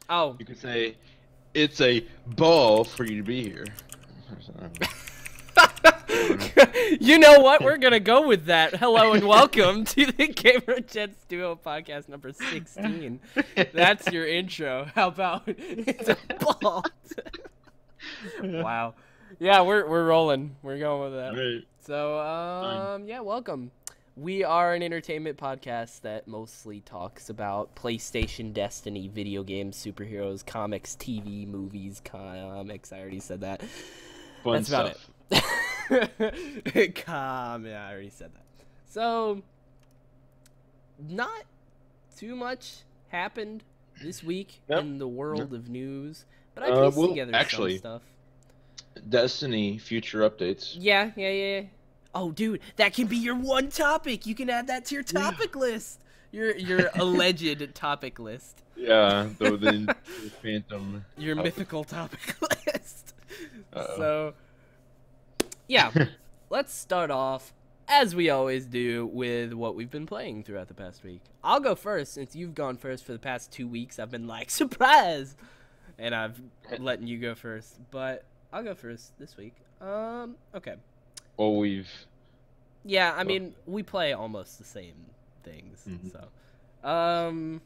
Oh. You could say, it's a ball for you to be here. You know what? We're gonna go with that. Hello and welcome to the Gamer Jets Duo podcast number 16. That's your intro. How about it's a ball? Wow. Yeah, we're rolling. We're going with that. Right. So yeah, welcome. We are an entertainment podcast that mostly talks about PlayStation, Destiny, video games, superheroes, comics, TV, movies, comics. I already said that. Fun That's about stuff. it. Yeah, I already said that. So, not too much happened this week in the world of news, but I pieced together some stuff. Destiny future updates. Yeah. Oh, dude, that can be your one topic. You can add that to your topic list. Your alleged topic list. Yeah, the phantom. Your mythical topic list. Uh-oh. So, yeah, let's start off, as we always do, with what we've been playing throughout the past week. I'll go first, since you've gone first for the past 2 weeks. I've been like, surprise! And I've letting you go first. But I'll go first this week. Okay. Well, Yeah, I mean, we play almost the same things, so. I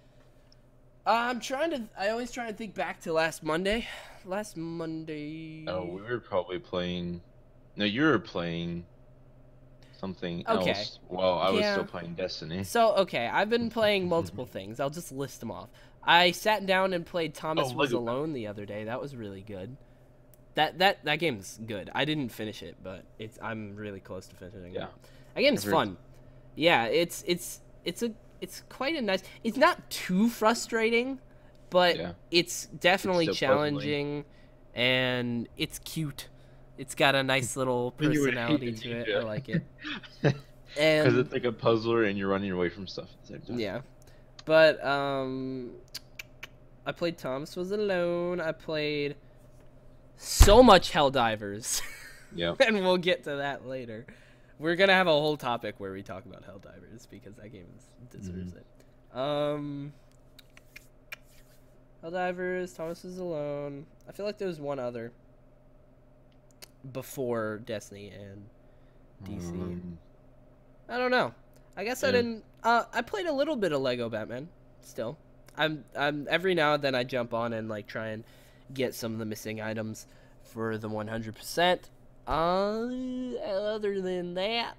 always try and think back to last Monday. Last Monday. Oh, we were probably playing. No, you were playing something else. Well, I was still playing Destiny. So, okay, I've been playing multiple things. I'll just list them off. I sat down and played Thomas Was Alone the other day. That was really good. That game's good. I didn't finish it, but I'm really close to finishing it. That game's fun. Yeah, it's quite a nice. It's not too frustrating, but it's definitely challenging, and it's cute. It's got a nice little personality to it. I like it. Because it's like a puzzler, and you're running away from stuff at the same time. Yeah, but I played Thomas Was Alone. I played so much Helldivers. Yeah. And we'll get to that later. We're gonna have a whole topic where we talk about Helldivers because that game deserves it. Helldivers, Thomas Was Alone. I feel like there was one other before Destiny and DC. I don't know. I guess I didn't. I played a little bit of Lego Batman. Still, I'm every now and then I jump on and like try and get some of the missing items for the 100%. Other than that,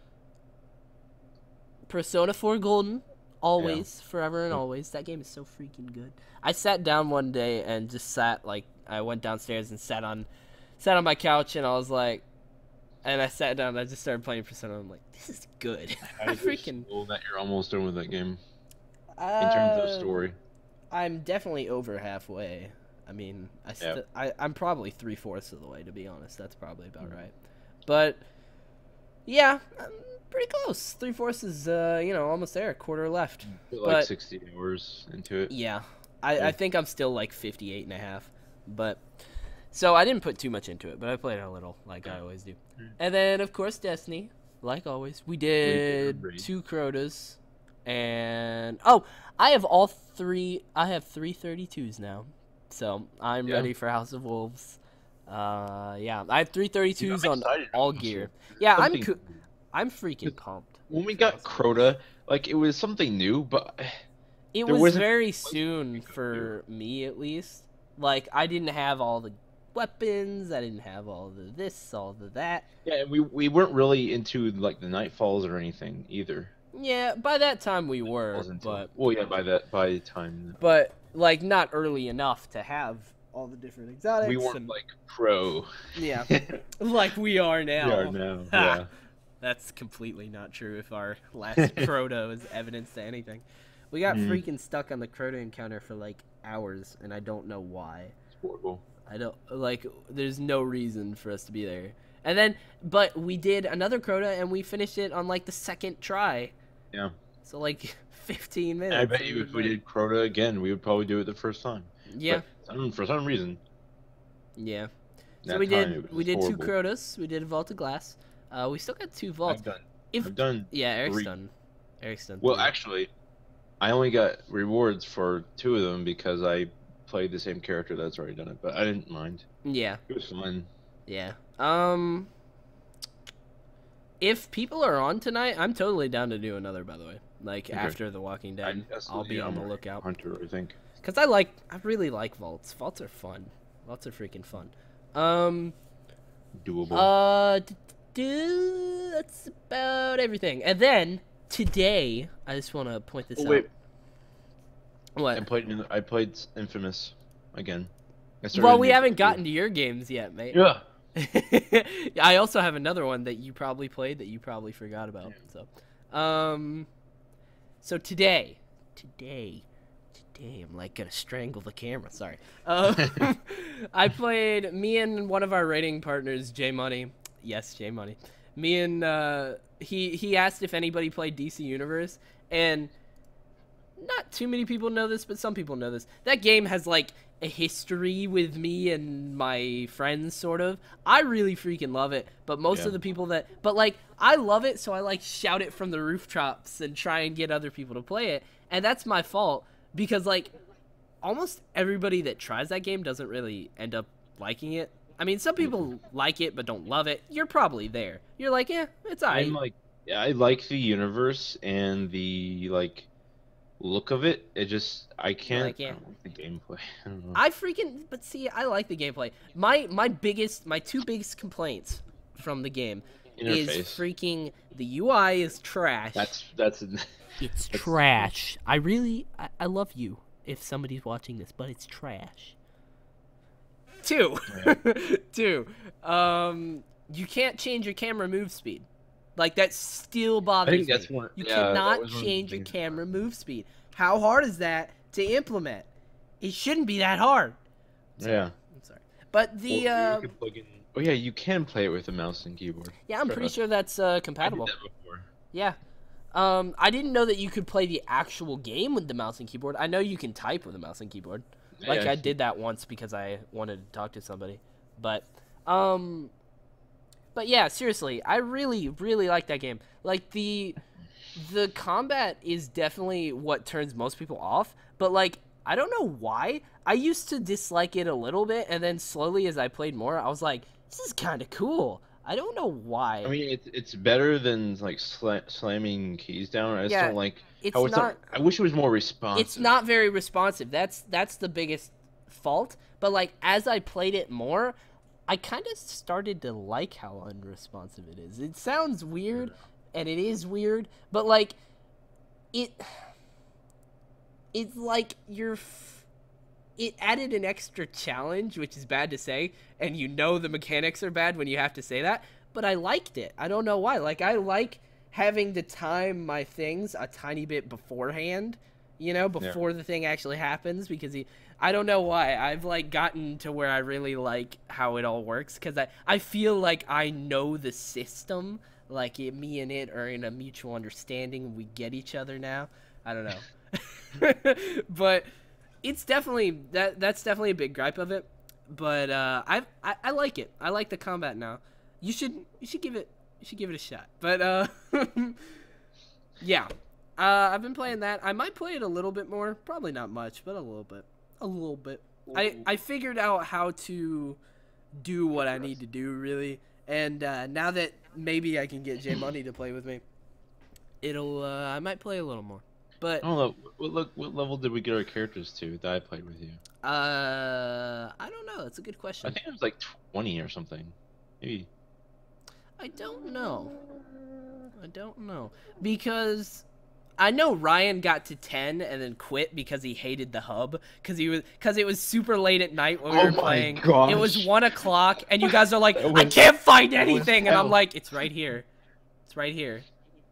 Persona 4 Golden, always, forever and always. That game is so freaking good. I sat down one day and just I went downstairs and sat on my couch, and I was like, and I sat down and I just started playing Persona. I'm like, this is good. I freaking know that you're almost done with that game in terms of story. I'm definitely over halfway. I mean, I'm probably 3/4 of the way, to be honest. That's probably about right. But yeah, I'm pretty close. 3/4 is almost there. A quarter left. Like 60 hours into it. Yeah, I think I'm still like 58.5. But so I didn't put too much into it, but I played it a little, like I always do. And then of course Destiny, like always. We did 2 Crotas, and I have all 3. I have 3 32s now. So I'm ready for House of Wolves. Yeah, I have 3 32s on all gear. Yeah, I'm freaking pumped. When we got Crota, like it was something new, but it was very soon for me at least. Like I didn't have all the weapons, I didn't have all the this, all the that. Yeah, we weren't really into like the Nightfalls or anything either. Yeah, by that time we were, but by the time. But like not early enough to have all the different exotics. We weren't like pro. Yeah, like we are now. We are now. Yeah. That's completely not true. If our last Crota is evidence to anything, we got freaking stuck on the Crota encounter for like hours, and I don't know why. It's horrible. I don't like. There's no reason for us to be there. And then, but we did another Crota, and we finished it on like the 2nd try. Yeah. So like 15 minutes. I bet you if we did Crota again, we would probably do it the first time. Yeah. But for some reason. Yeah. So we did 2 Crotas. We did a Vault of Glass. We still got 2 vaults. I've done. Yeah, Eric's done. Well, actually, I only got rewards for 2 of them because I played the same character that's already done it, but I didn't mind. Yeah. It was fun. Yeah. If people are on tonight, I'm totally down to do another, by the way. Like, okay. After The Walking Dead, I'll be on the lookout. Hunter, I think. Because I really like vaults. Vaults are fun. Vaults are freaking fun. Doable. That's about everything. And then, today, I just want to point this out. Wait. What? I played Infamous again. Well, we haven't gotten to your games yet, mate. Yeah. I also have another one that you probably played that you probably forgot about. So today, I'm like gonna strangle the camera. Sorry. I played, me and one of our rating partners, J Money. Yes, J Money. Me and he asked if anybody played DC Universe, and not too many people know this, but some people know this. That game has like a history with me and my friends, sort of. I really freaking love it, but most of the people like, I love it, so I like shout it from the rooftops and try and get other people to play it, and that's my fault, because like, almost everybody that tries that game doesn't really end up liking it. I mean, some people like it but don't love it. You're probably there. You're like, yeah, it's alright. I'm like, I like the universe and the like look of it. It just, I can't. Like, yeah. I don't like the gameplay. I don't know. But see, I like the gameplay. My two biggest complaints from the game is freaking the UI is trash. It's trash. I love you if somebody's watching this, but it's trash. Two, you can't change your camera move speed. Like, that still bothers me. You cannot change your camera move speed. How hard is that to implement? It shouldn't be that hard. Yeah. I'm sorry. But the you can play it with a mouse and keyboard. Yeah, I'm pretty sure that's compatible. I did that before. Yeah. I didn't know that you could play the actual game with the mouse and keyboard. I know you can type with a mouse and keyboard. Like, I did that once because I wanted to talk to somebody. But yeah, seriously, I really, really like that game. Like, the combat is definitely what turns most people off. But, like, I don't know why. I used to dislike it a little bit, and then slowly as I played more, I was like, this is kind of cool. I don't know why. I mean, it's better than, like, slamming keys down. I just don't like how it's not... I wish it was more responsive. It's not very responsive. That's the biggest fault. But, like, as I played it more, I kind of started to like how unresponsive it is. It sounds weird, and it is weird, but, like, it's like it added an extra challenge, which is bad to say, and you know the mechanics are bad when you have to say that, but I liked it. I don't know why. Like, I like having to time my things a tiny bit beforehand, you know, before the thing actually happens, because I don't know why. I've, like, gotten to where I really like how it all works, because I feel like I know the system. Like, me and it are in a mutual understanding. We get each other now. I don't know. But it's definitely, that's definitely a big gripe of it. But I like it. I like the combat now. You should give it a shot. But yeah. I've been playing that. I might play it a little bit more. Probably not much, but a little bit. A little bit. I figured out how to do what I need to do, really. And now that maybe I can get J Money to play with me, I might play a little more. But I don't know. What level did we get our characters to that I played with you? I don't know. That's a good question. I think it was like 20 or something. Maybe. I don't know. Because I know Ryan got to 10 and then quit because he hated the hub, because it was super late at night when we were playing. Gosh. It was 1 o'clock and you guys are like, I can't find anything, and I'm like, it's right here. It's right here.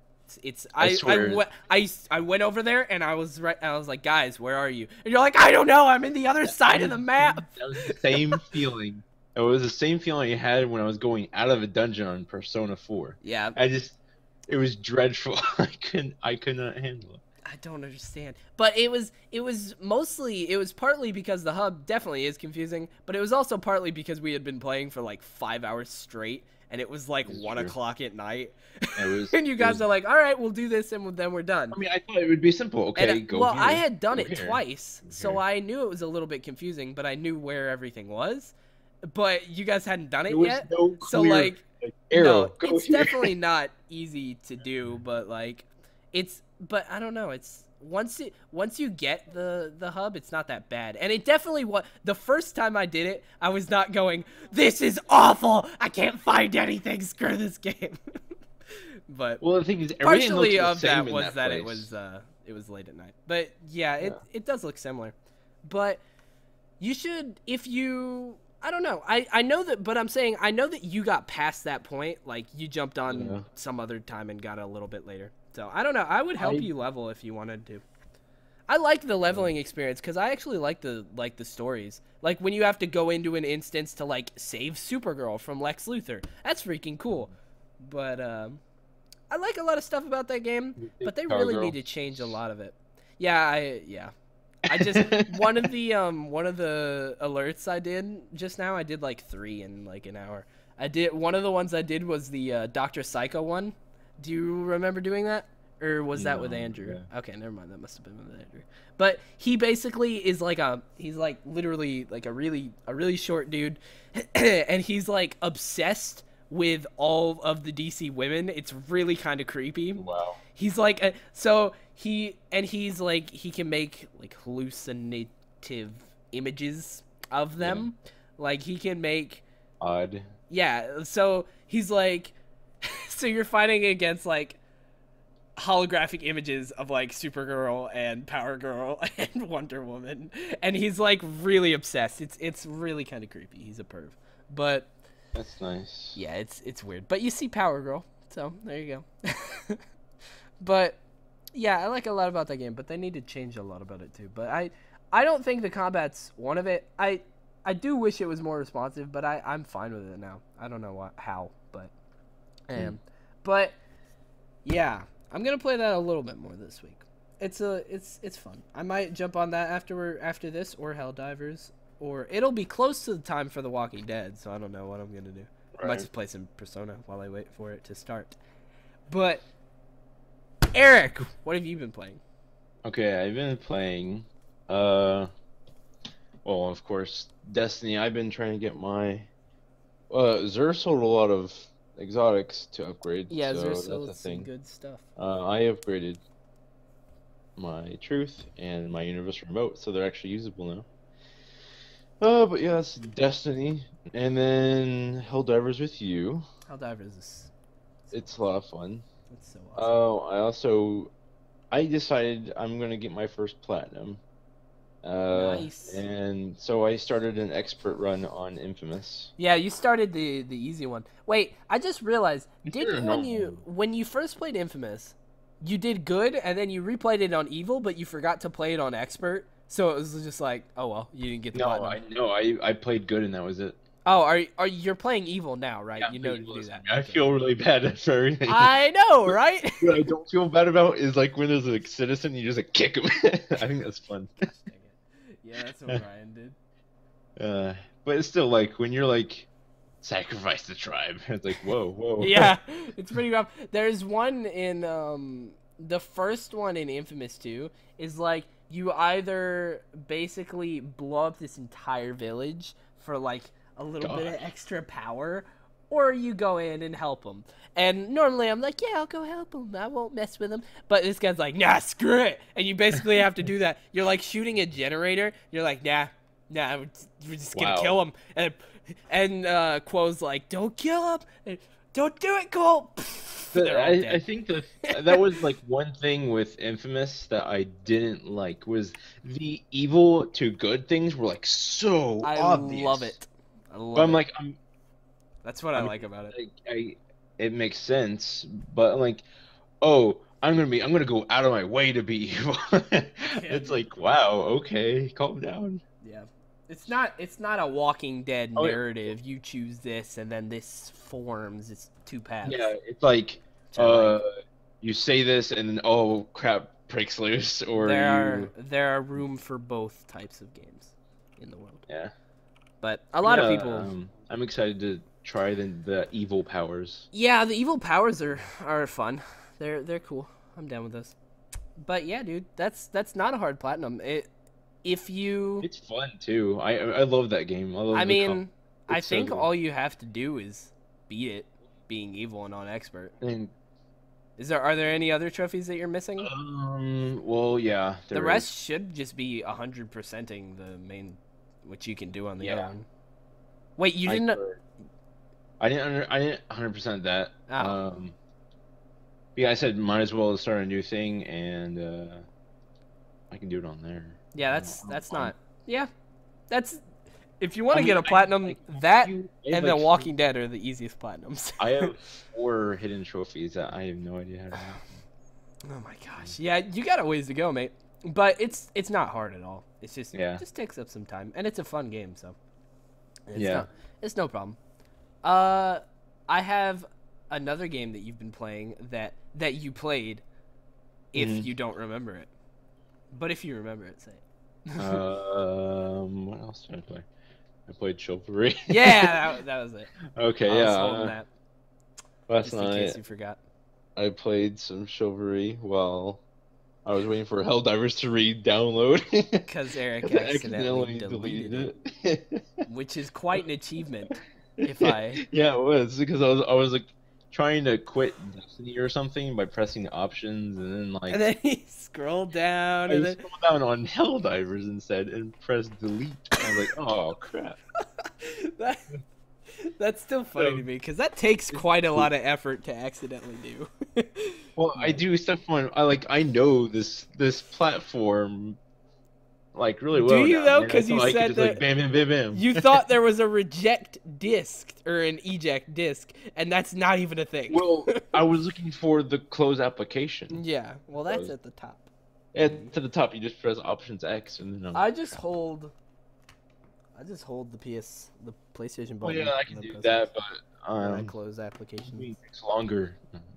I went over there and I was like, guys, where are you? And you're like, I don't know, I'm in the other side of the map. That was the same feeling. It was the same feeling I had when I was going out of a dungeon on Persona 4. Yeah. It was dreadful. I could not handle it. I don't understand. But it was partly because the hub definitely is confusing, but it was also partly because we had been playing for like 5 hours straight, and it was like 1 o'clock at night. Was, and you guys are like, all right, we'll do this, and then we're done. I mean, I thought it would be simple. Okay, and, go well, here. I had done it twice, so I knew it was a little bit confusing, but I knew where everything was. But you guys hadn't done it yet, no so like, arrow. No, it's definitely not easy to do, but like, but I don't know, it's once you get the hub, it's not that bad. And it definitely was. The first time I did it, I was not going, this is awful, I can't find anything, screw this game. But well, the thing is, partially of that was that it was late at night. But yeah, it does look similar. But you should, if you, I don't know, I know that, but I'm saying I know that you got past that point, like you jumped on some other time and got a little bit later. So I don't know, I would help you level if you wanted to. I like the leveling experience because I actually like the stories. Like when you have to go into an instance to like save Supergirl from Lex Luthor, that's freaking cool. But I like a lot of stuff about that game, but they really need to change a lot of it. Yeah, I just one of the alerts I did just now, I did like 3 in like an hour. One of the ones I did was the Dr. Psycho one. Do you remember doing that? Or was that with Andrew? Yeah. Okay, never mind. That must have been with Andrew. But he basically is like he's like literally like a really short dude, and he's like obsessed with all of the DC women. It's really kind of creepy. Wow. He's like he's like he can make like hallucinative images of them. Yeah. Like he can make odd. Yeah, so he's like so you're fighting against like holographic images of like Supergirl and Power Girl and Wonder Woman, and he's like really obsessed. It's really kind of creepy. He's a perv, but that's nice. Yeah, it's weird. But you see Power Girl, so there you go. But yeah, I like a lot about that game, but they need to change a lot about it too. But I don't think the combat's one of it. I do wish it was more responsive, but I'm fine with it now. I don't know how, but I am. But yeah, I'm gonna play that a little bit more this week. It's fun. I might jump on that after this, or Helldivers, or it'll be close to the time for The Walking Dead, so I don't know what I'm gonna do. Right. I might just play some Persona while I wait for it to start. But Eric, what have you been playing? Okay, I've been playing well, of course, Destiny. I've been trying to get my Xur sold a lot of exotics to upgrade. Yeah, so Xur sold some good stuff. I upgraded my Truth and my Universal Remote, so they're actually usable now. But yeah, that's Destiny, and then Helldivers with you. Helldivers is... It's a lot of fun. It's so awesome. I decided I'm gonna get my first platinum. Nice. And so I started an expert run on Infamous. Yeah, you started the easy one. Wait, I just realized, when you first played Infamous, you did good, and then you replayed it on Evil, but you forgot to play it on expert. So it was just like, oh well, you didn't get the platinum. I played good, and that was it. Oh, are you're playing Evil now, right? Yeah, you know to do that. I feel really bad for everything. I know, right? What I don't feel bad about is like when there's a citizen, you just like kick him. I think that's fun. Yeah, that's what Ryan did. But it's still like when you're like sacrifice the tribe. It's like whoa. Yeah, it's pretty rough. There's one in the first one in Infamous 2 is like you either basically blow up this entire village for like a little bit of extra power, or you go in and help them. And normally I'm like, yeah, I'll go help him. I won't mess with him. But this guy's like, nah, screw it. And you basically have to do that. You're like shooting a generator. You're like, nah, we're just going to kill him. And Quo's like, don't kill him. Don't do it, Cole. I think that was like one thing with Infamous that I didn't like was the evil to good things were like so obvious. I love it. That's what I like about it. It makes sense, but I'm like, oh, I'm gonna go out of my way to be evil. It's like, wow, okay, calm down. Yeah, it's not a Walking Dead narrative. You choose this, and then this forms. It's 2 paths. Yeah, it's like, you say this, and then oh crap, breaks loose. Or there are room for both types of games in the world. Yeah, but a lot of people. I'm excited to try the evil powers. Yeah, the evil powers are fun. They're cool. I'm down with those. But yeah, dude, that's not a hard platinum. It's fun too. I love that game. I love I the mean, I so think good. all you have to do is beat it, being evil and non-expert. And are there any other trophies that you're missing? Well, yeah. The rest should just be 100%ing the main, which you can do on the own. Wait, you didn't? I didn't 100% that. Oh. Yeah, I said might as well start a new thing, and I can do it on there. Yeah, that's not. Yeah, that's. If you want to get a platinum, that and The Walking Dead are the easiest platinums. I have 4 hidden trophies that I have no idea how to do. Oh my gosh. Yeah, you got a ways to go, mate. But it's not hard at all. It's just it just takes up some time, and it's a fun game, so it's no problem. I have another game that you've been playing that you played. If you don't remember it, but if you remember it, say it. What else did I play? I played Chivalry. Yeah, that was it. Okay, I was holding that. Last night, in case you forgot. I played some Chivalry while I was waiting for Helldivers to re-download. Because Eric accidentally deleted it. Which is quite an achievement. Yeah, it was, because I was like trying to quit Destiny or something by pressing the options, and then he scrolled down. I scrolled down on Helldivers instead and pressed delete. I was like, oh crap. That's still funny to me, because that takes quite a lot of effort to accidentally do. Well, I do stuff on. I know this platform really well. Do you now, though? Because you said that bam, bam, bam, bam. You thought there was a reject disc or an eject disc, and that's not even a thing. Well, I was looking for the close application. Yeah, well, that's at the top. To the top, you just press Options X, and then I just hold the PlayStation button. Oh yeah, I can do that, but I close application. It takes longer.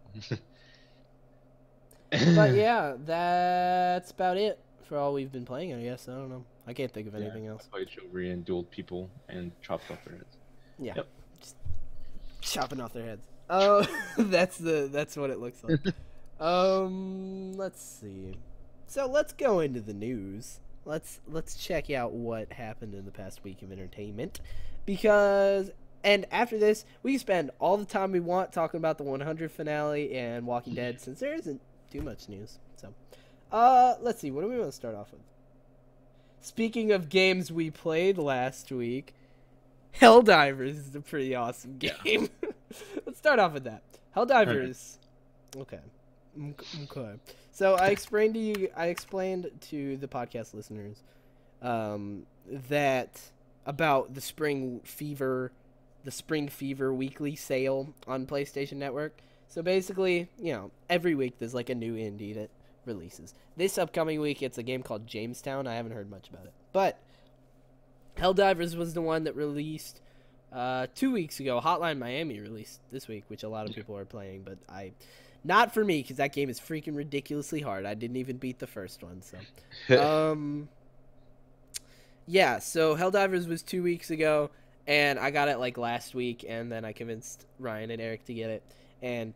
But yeah, that's about it for all we've been playing, I guess. I don't know. I can't think of anything else. I played Chivalry and dueled people and chopped off their heads. Yeah. Yep. Just chopping off their heads. Oh, that's what it looks like. Let's see. So let's go into the news. Let's check out what happened in the past week of entertainment, and after this, we can spend all the time we want talking about the 100 finale and Walking Dead, since there isn't too much news. So, let's see. What do we want to start off with? Speaking of games we played last week, Helldivers is a pretty awesome game. Yeah. Let's start off with that. Helldivers. Okay. So I explained to the podcast listeners that about the Spring Fever weekly sale on PlayStation Network. So basically, every week there's like a new indie that releases. This upcoming week, it's a game called Jamestown. I haven't heard much about it, but Helldivers was the one that released 2 weeks ago. Hotline Miami released this week, which a lot of people are playing, but not for me, because that game is freaking ridiculously hard. I didn't even beat the first one, so. Yeah, so Helldivers was 2 weeks ago, and I got it last week, and then I convinced Ryan and Eric to get it, and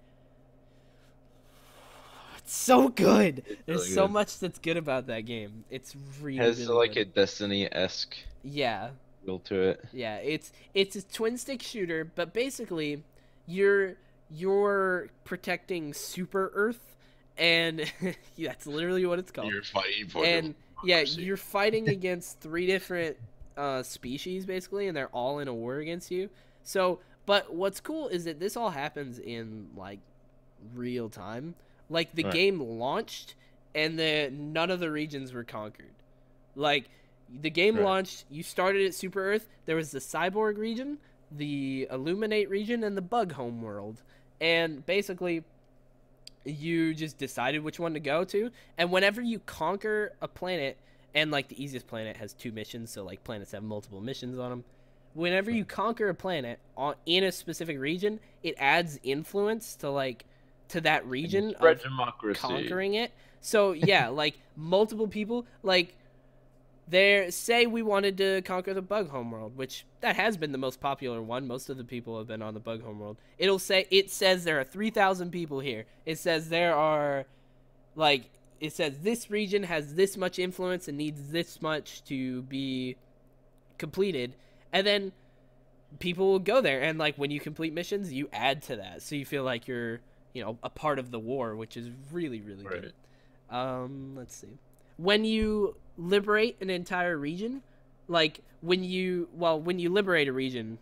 it's so good. There's really so much that's good about that game. It's really has really good. A Destiny-esque feel to it. Yeah, it's a twin stick shooter, but basically you're protecting Super Earth, and that's literally what it's called. You're fighting for you're fighting against 3 different species basically, and they're all in a war against you. So, but what's cool is that this all happens in real time. The game launched, and none of the regions were conquered. The game launched, you started at Super Earth. There was the Cyborg region, the Illuminate region, and the Bug Home world. And basically, you just decided which one to go to. And whenever you conquer a planet, and the easiest planet has 2 missions, so planets have multiple missions on them. Whenever you conquer a planet in a specific region, it adds influence to that region of democracy. Conquering it. So yeah, multiple people, There, say we wanted to conquer the Bug Homeworld, which that has been the most popular one. Most of the people have been on the Bug Homeworld. It says there are 3,000 people here. It says there are, like, it says this region has this much influence and needs this much to be completed, and then people will go there, and like when you complete missions, you add to that, so you feel like you're, you know, a part of the war, which is really, really good. Let's see. When you liberate an entire region, like when you liberate a region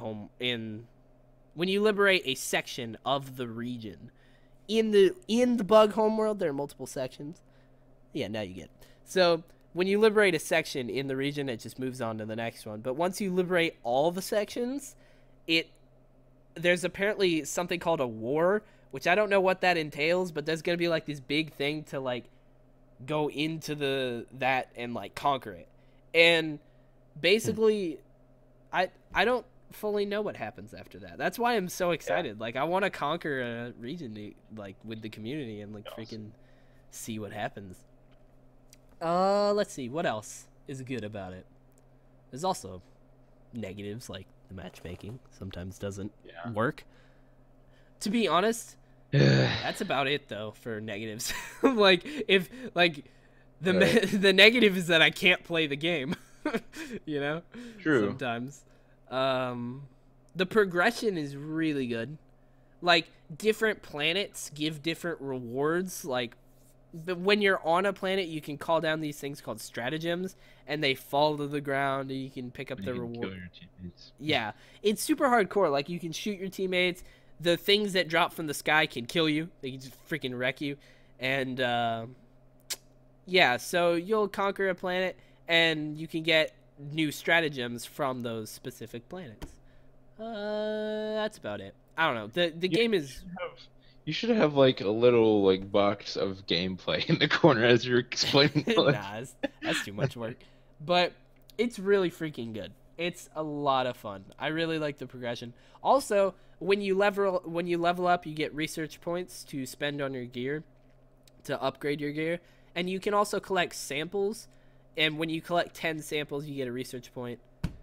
when you liberate a section of the region in the Bug Homeworld, there are multiple sections. Yeah, now you get it. So when you liberate a section in the region, it just moves on to the next one. But once you liberate all the sections, there's apparently something called a war, which I don't know what that entails, but there's gonna be like this big thing to like go into that and like conquer it. And basically I don't fully know what happens after that. That's why I'm so excited. Like I want to conquer a region like with the community and like freaking see what happens. Let's see what else is good about it. There's also negatives, like the matchmaking sometimes doesn't work. To be honest, that's about it though for negatives. Like if like the negative is that I can't play the game. You know? True. Sometimes. The progression is really good. Like different planets give different rewards. Like when you're on a planet, you can call down these things called stratagems, and they fall to the ground, and you can pick up the reward. Kill your teammates. Yeah, it's super hardcore. Like you can shoot your teammates. The things that drop from the sky can kill you. They can just freaking wreck you. And yeah, so you'll conquer a planet, and you can get new stratagems from those specific planets. That's about it. I don't know. The game is. You should have like a little like box of gameplay in the corner as you're explaining. Nah, that's too much work. But it's really freaking good. It's a lot of fun. I really like the progression. Also, when you level up, you get research points to spend on your gear to upgrade your gear, and you can also collect samples. And when you collect 10 samples, you get a research point.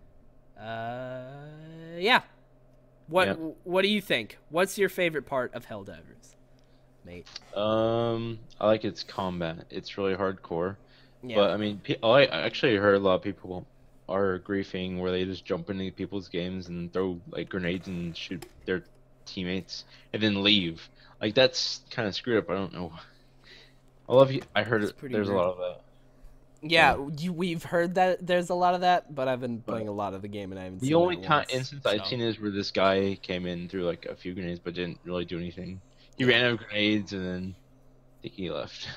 Yeah. What do you think? What's your favorite part of Helldivers, mate? I like its combat. It's really hardcore. Yeah. But I mean, I actually heard a lot of people are griefing where they just jump into people's games and throw like grenades and shoot their teammates and then leave. Like that's kind of screwed up. I don't know. I heard there's a lot of that. Yeah, we've heard that there's a lot of that, but I've been playing a lot of the game and I haven't seen the only instance I've seen is where this guy came in through like a few grenades but didn't really do anything. He ran out of grenades and then I think he left.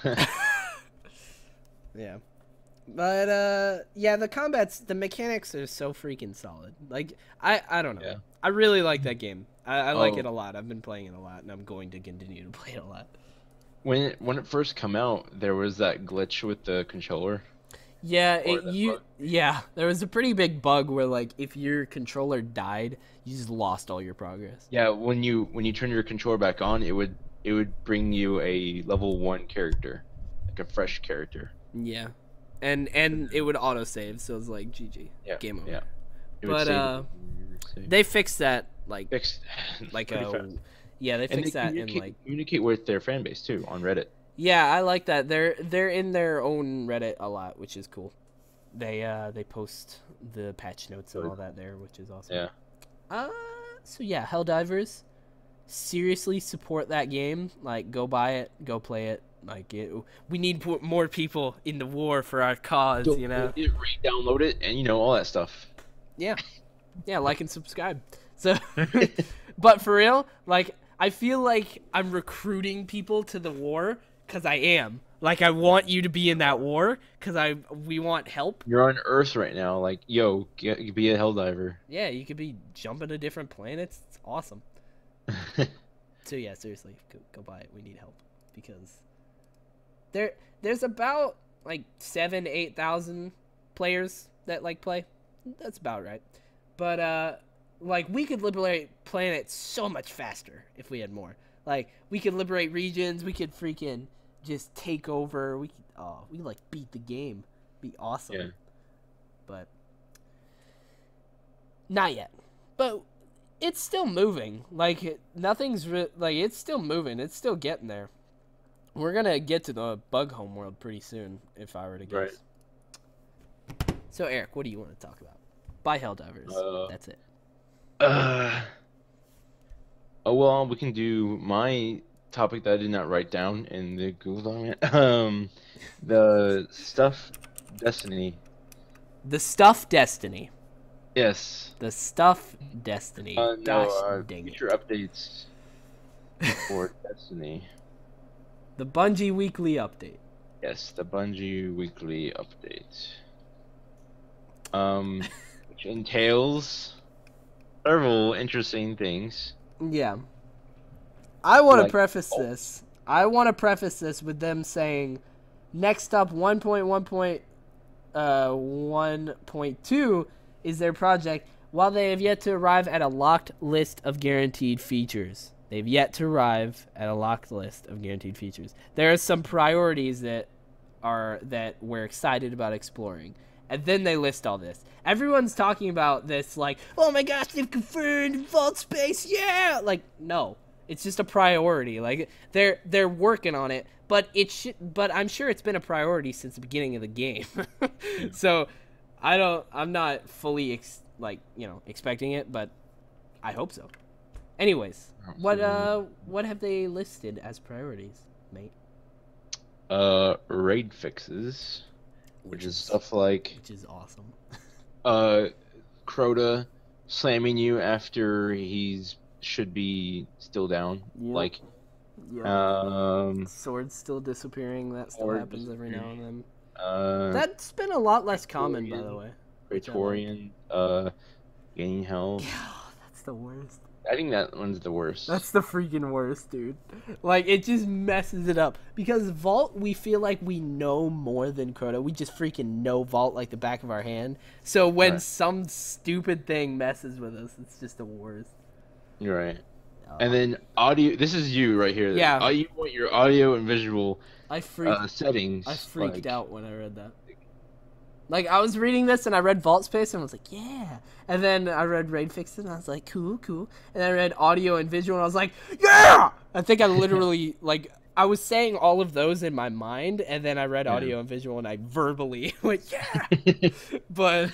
Yeah. But yeah, the mechanics are so freaking solid. Like I don't know. Yeah. I really like that game. I like it a lot. I've been playing it a lot and I'm going to continue to play it a lot. When it first came out, there was that glitch with the controller. Yeah, there was a pretty big bug where like if your controller died, you just lost all your progress. Yeah, when you turn your controller back on, it would bring you a level 1 character, like a fresh character. Yeah, and it would autosave, so it's like GG, game over. Yeah, but they fixed that they fixed that and like communicate with their fan base too on Reddit. Yeah, I like that. They're in their own Reddit a lot, which is cool. They post the patch notes and all that there, which is awesome. Yeah. So yeah, Helldivers, seriously support that game. Like, go buy it, go play it. Like, we need more people in the war for our cause. You know, re-download it, and all that stuff. Yeah, like and subscribe. So, but for real, like, I feel like I'm recruiting people to the war. Because I am. Like, I want you to be in that war. Because we want help. You're on Earth right now. Like, yo, be a Helldiver. Yeah, you could be jumping to different planets. It's awesome. So, yeah, seriously. Go buy it. We need help. Because there's about, like, 8,000 players that, like, play. That's about right. But, like, we could liberate planets so much faster if we had more. Like, we could liberate regions. We could freaking just take over. We could like beat the game. Be awesome. but not yet. But it's still moving. Like, nothing's like, it's still moving. It's still getting there. We're gonna get to the bug home world pretty soon, if I were to guess. Right. So, Eric, what do you want to talk about? By Helldivers. That's it. Oh, well, we can do my topic that I did not write down in the Google document. The Stuff Destiny. The Stuff Destiny. Yes. The Stuff Destiny. Gosh dang future it. Updates for Destiny. The Bungie Weekly Update. Yes, the Bungie Weekly Update. Which entails several interesting things. Yeah. I want to preface this. I want to preface this with them saying, next up 1.1.2 is their project, while they have yet to arrive at a locked list of guaranteed features. They've yet to arrive at a locked list of guaranteed features. There are some priorities that we're excited about exploring. And then they list all this. Everyone's talking about this like, oh my gosh, they've confirmed Vault Space, yeah! Like, no. It's just a priority. Like, they're working on it, but I'm sure it's been a priority since the beginning of the game. So, I'm not fully expecting it, but I hope so. Anyways, what have they listed as priorities, mate? Raid fixes, which is stuff like, which is awesome. Crota slamming you after he's should be still down. Yep. Like, swords still disappearing. That still happens every now and then. That's been a lot less common, by the way. Praetorian, gaining health. Yeah, that's the worst. I think that one's the worst. That's the freaking worst, dude. Like, it just messes it up. Because Vault, we feel like we know more than Crota. We just freaking know Vault like the back of our hand. So when some stupid thing messes with us, it's just the worst. You're right. And then audio. This is you right here. Yeah. You want your audio and visual settings. I freaked out when I read that. Like, I was reading this, and I read Vault Space, and I was like, yeah. And then I read Raid Fixes, and I was like, cool, cool. And I read audio and visual, and I was like, yeah! I think I literally, like, I was saying all of those in my mind, and then I read audio and visual, and I verbally went, yeah! But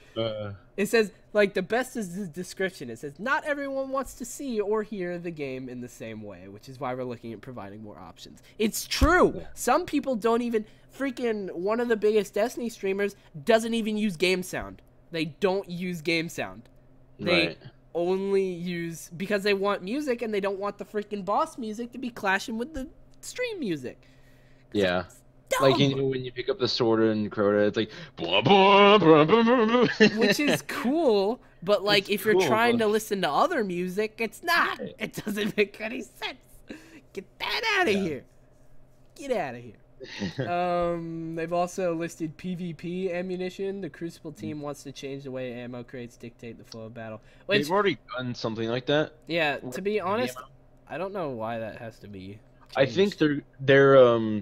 it says, like, the best is the description. It says, not everyone wants to see or hear the game in the same way, which is why we're looking at providing more options. It's true! Some people don't even... Freaking one of the biggest Destiny streamers doesn't even use game sound. They don't use game sound. They only use... Because they want music, and they don't want the freaking boss music to be clashing with the stream music. Yeah. Like, you know, when you pick up the sword in Crota, it's like... Blah, blah, blah, blah, blah. Which is cool, but, like, if you're trying to listen to other music, it's not. It doesn't make any sense. Get that out of here. Get out of here. They've also listed PvP ammunition. The Crucible team wants to change the way ammo crates dictate the flow of battle. They've already done something like that. Yeah, to be honest, I don't know why that has to be changed. I think they're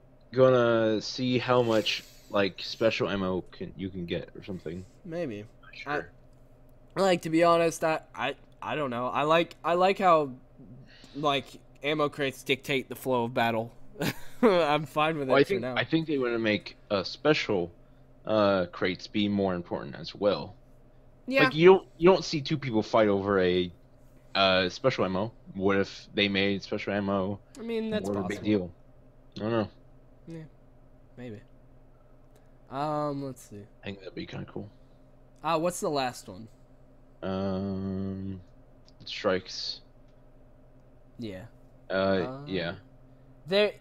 gonna see how much like special ammo you can get or something. Maybe. Sure. Like, to be honest, I don't know. I like how like ammo crates dictate the flow of battle. I'm fine with it for now. I think they want to make special crates be more important as well. Yeah. Like, you don't see two people fight over a special ammo. What if they made special ammo? I mean, that's possible. A big deal. I don't know. Yeah, maybe. Let's see. I think that'd be kind of cool. What's the last one? Strikes. Yeah. Yeah. This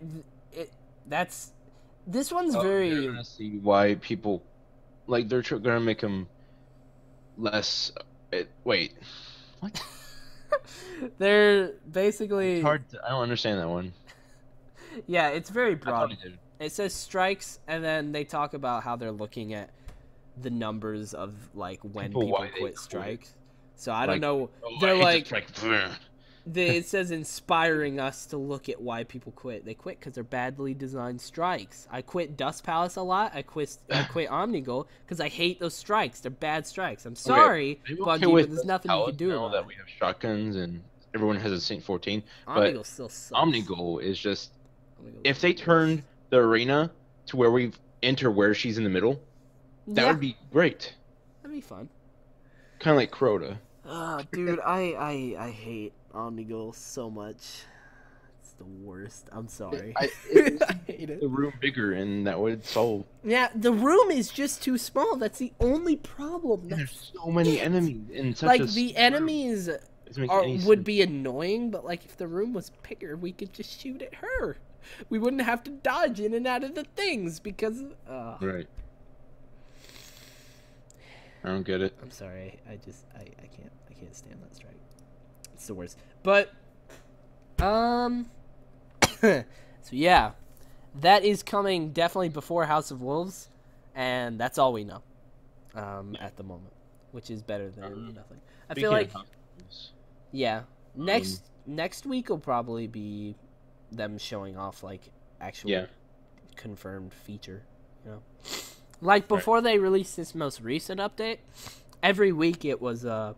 one's very. You're gonna see why people, like, they're gonna make them less. Wait, what? They're basically. It's hard. I don't understand that one. Yeah, it's very broad. I thought it did. It says strikes, and then they talk about how they're looking at the numbers of like when people quit strikes. So I don't know. They're like, it says inspiring us to look at why people quit. They quit because they're badly designed strikes. I quit Dust Palace a lot. I quit Omnigul because I hate those strikes. They're bad strikes. I'm sorry, Bungie, but there's nothing you can do about that we have shotguns and everyone has a Saint 14. Omnigul but still sucks. Omnigul is just... If they turned the arena to where we enter where she's in the middle, that would be great. That'd be fun. Kind of like Crota. Dude, I hate Omnigul so much. It's the worst. I'm sorry. I hate it. The room bigger, and that would solve. Yeah, the room is just too small. That's the only problem. There's so many enemies in such like the enemies would be annoying, but like if the room was bigger, we could just shoot at her. We wouldn't have to dodge in and out of the things because. Right. I don't get it. I'm sorry. I can't stand that strike. It's the worst. But so yeah, that is coming definitely before House of Wolves, and that's all we know at the moment, which is better than nothing. I feel like next week will probably be them showing off like actual confirmed feature, you know. Like before they released this most recent update, every week it was like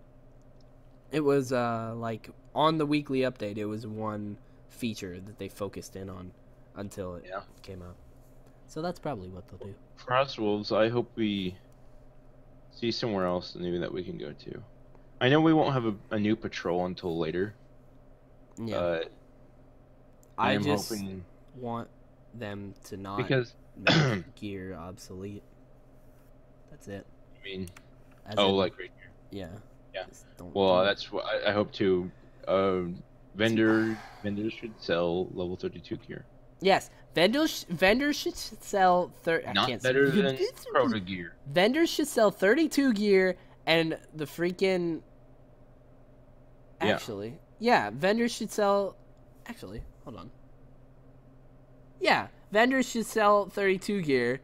on the weekly update it was one feature that they focused in on until it came out. So that's probably what they'll do. For House of Wolves, I hope we see somewhere else maybe that we can go to. I know we won't have a new patrol until later. Yeah. I just want them to not make gear obsolete. That's it. I mean, like right here. Yeah. Yeah. Well, that's what I hope to. Vendors should sell level 32 gear. Yes, vendors should sell Not better than Crota gear. Vendors should sell 32 gear and the freaking. Actually, vendors should sell. Actually, hold on. Yeah, vendors should sell 32 gear.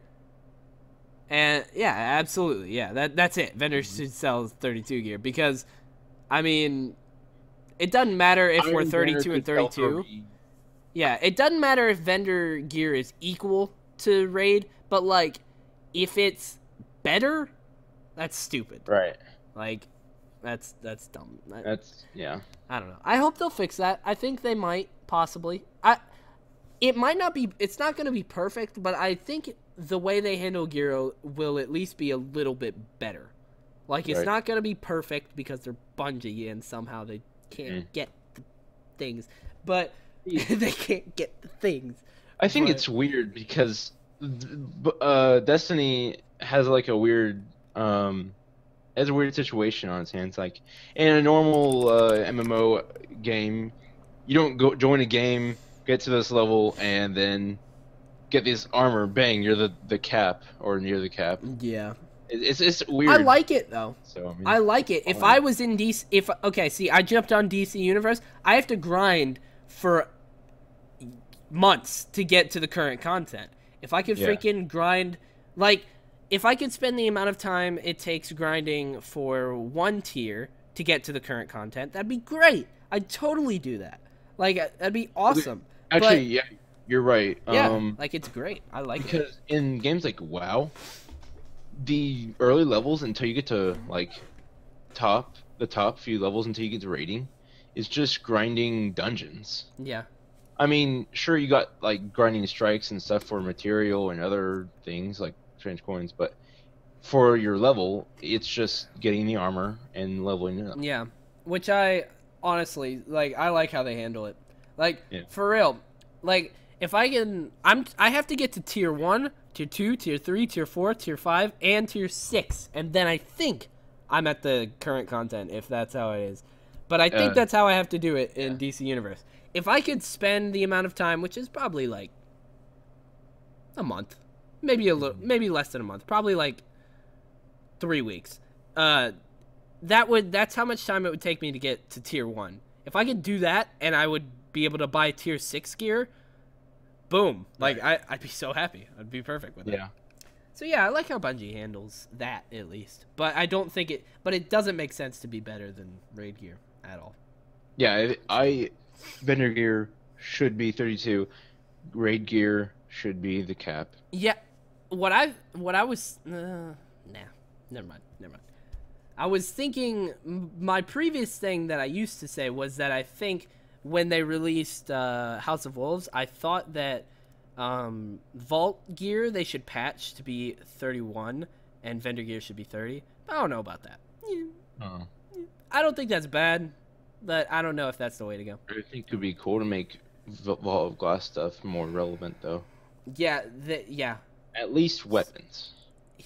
And yeah, absolutely. Yeah, that's it. Vendors should sell 32 gear because I mean, it doesn't matter if we're 32 and 32. Yeah, it doesn't matter if vendor gear is equal to raid, but like if it's better, that's stupid. Right. Like that's dumb. I don't know. I hope they'll fix that. I think they might possibly. It might not be. It's not going to be perfect, but I think the way they handle gear will at least be a little bit better. Like it's not going to be perfect because they're Bungie and somehow they can't get the things, but they can't get the things. I think it's weird because Destiny has like a weird situation on its hands. Like in a normal MMO game, you don't join a game, get to this level, and then get this armor. Bang, you're the cap or near the cap. Yeah. It's weird. I like it though. So I mean, I like it. If I was in DC, I jumped on DC Universe. I have to grind for months to get to the current content. If I could freaking grind, like, if I could spend the amount of time it takes grinding for one tier to get to the current content, that'd be great. I'd totally do that. Like, that'd be awesome. Actually, you're right. Yeah, like it's great. I like it because in games like WoW, the early levels until you get to like the top few levels until you get to raiding is just grinding dungeons. Yeah. I mean, sure you got like grinding strikes and stuff for material and other things like strange coins, but for your level, it's just getting the armor and leveling it up. Yeah, which I honestly like. I like how they handle it. Like for real, like if I have to get to tier 1, tier 2, tier 3, tier 4, tier 5, and tier 6, and then I think I'm at the current content if that's how it is. But I think that's how I have to do it in DC Universe. If I could spend the amount of time, which is probably like a month, maybe maybe less than a month, probably like 3 weeks. That's how much time it would take me to get to tier 1. If I could do that and I would be able to buy tier 6 gear, boom. Like I'd be so happy. I'd be perfect with it. Yeah. So yeah, I like how Bungie handles that at least. But I don't think it doesn't make sense to be better than raid gear at all. Yeah, I vendor gear should be 32. Raid gear should be the cap. Yeah, what I was never mind, never mind. I was thinking my previous thing that I used to say was that I think when they released House of Wolves, I thought that vault gear they should patch to be 31 and vendor gear should be 30. But I don't know about that. Oh. I don't think that's bad, but I don't know if that's the way to go. I think it would be cool to make Vault of Glass stuff more relevant, though. Yeah, yeah. At least weapons. Yeah.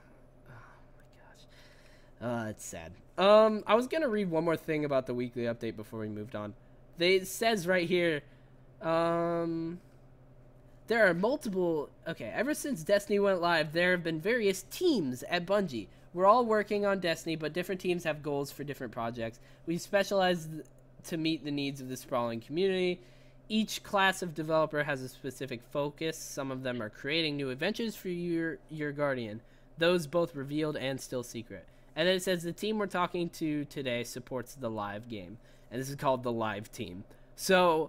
Oh my gosh. It's sad. I was gonna read one more thing about the weekly update before we moved on. It says right here, there are multiple. Okay, ever since Destiny went live, there have been various teams at Bungie. We're all working on Destiny, but different teams have goals for different projects. We specialize to meet the needs of the sprawling community. Each class of developer has a specific focus. Some of them are creating new adventures for your Guardian. Those both revealed and still secret. And then it says the team we're talking to today supports the live game. And this is called the live team. So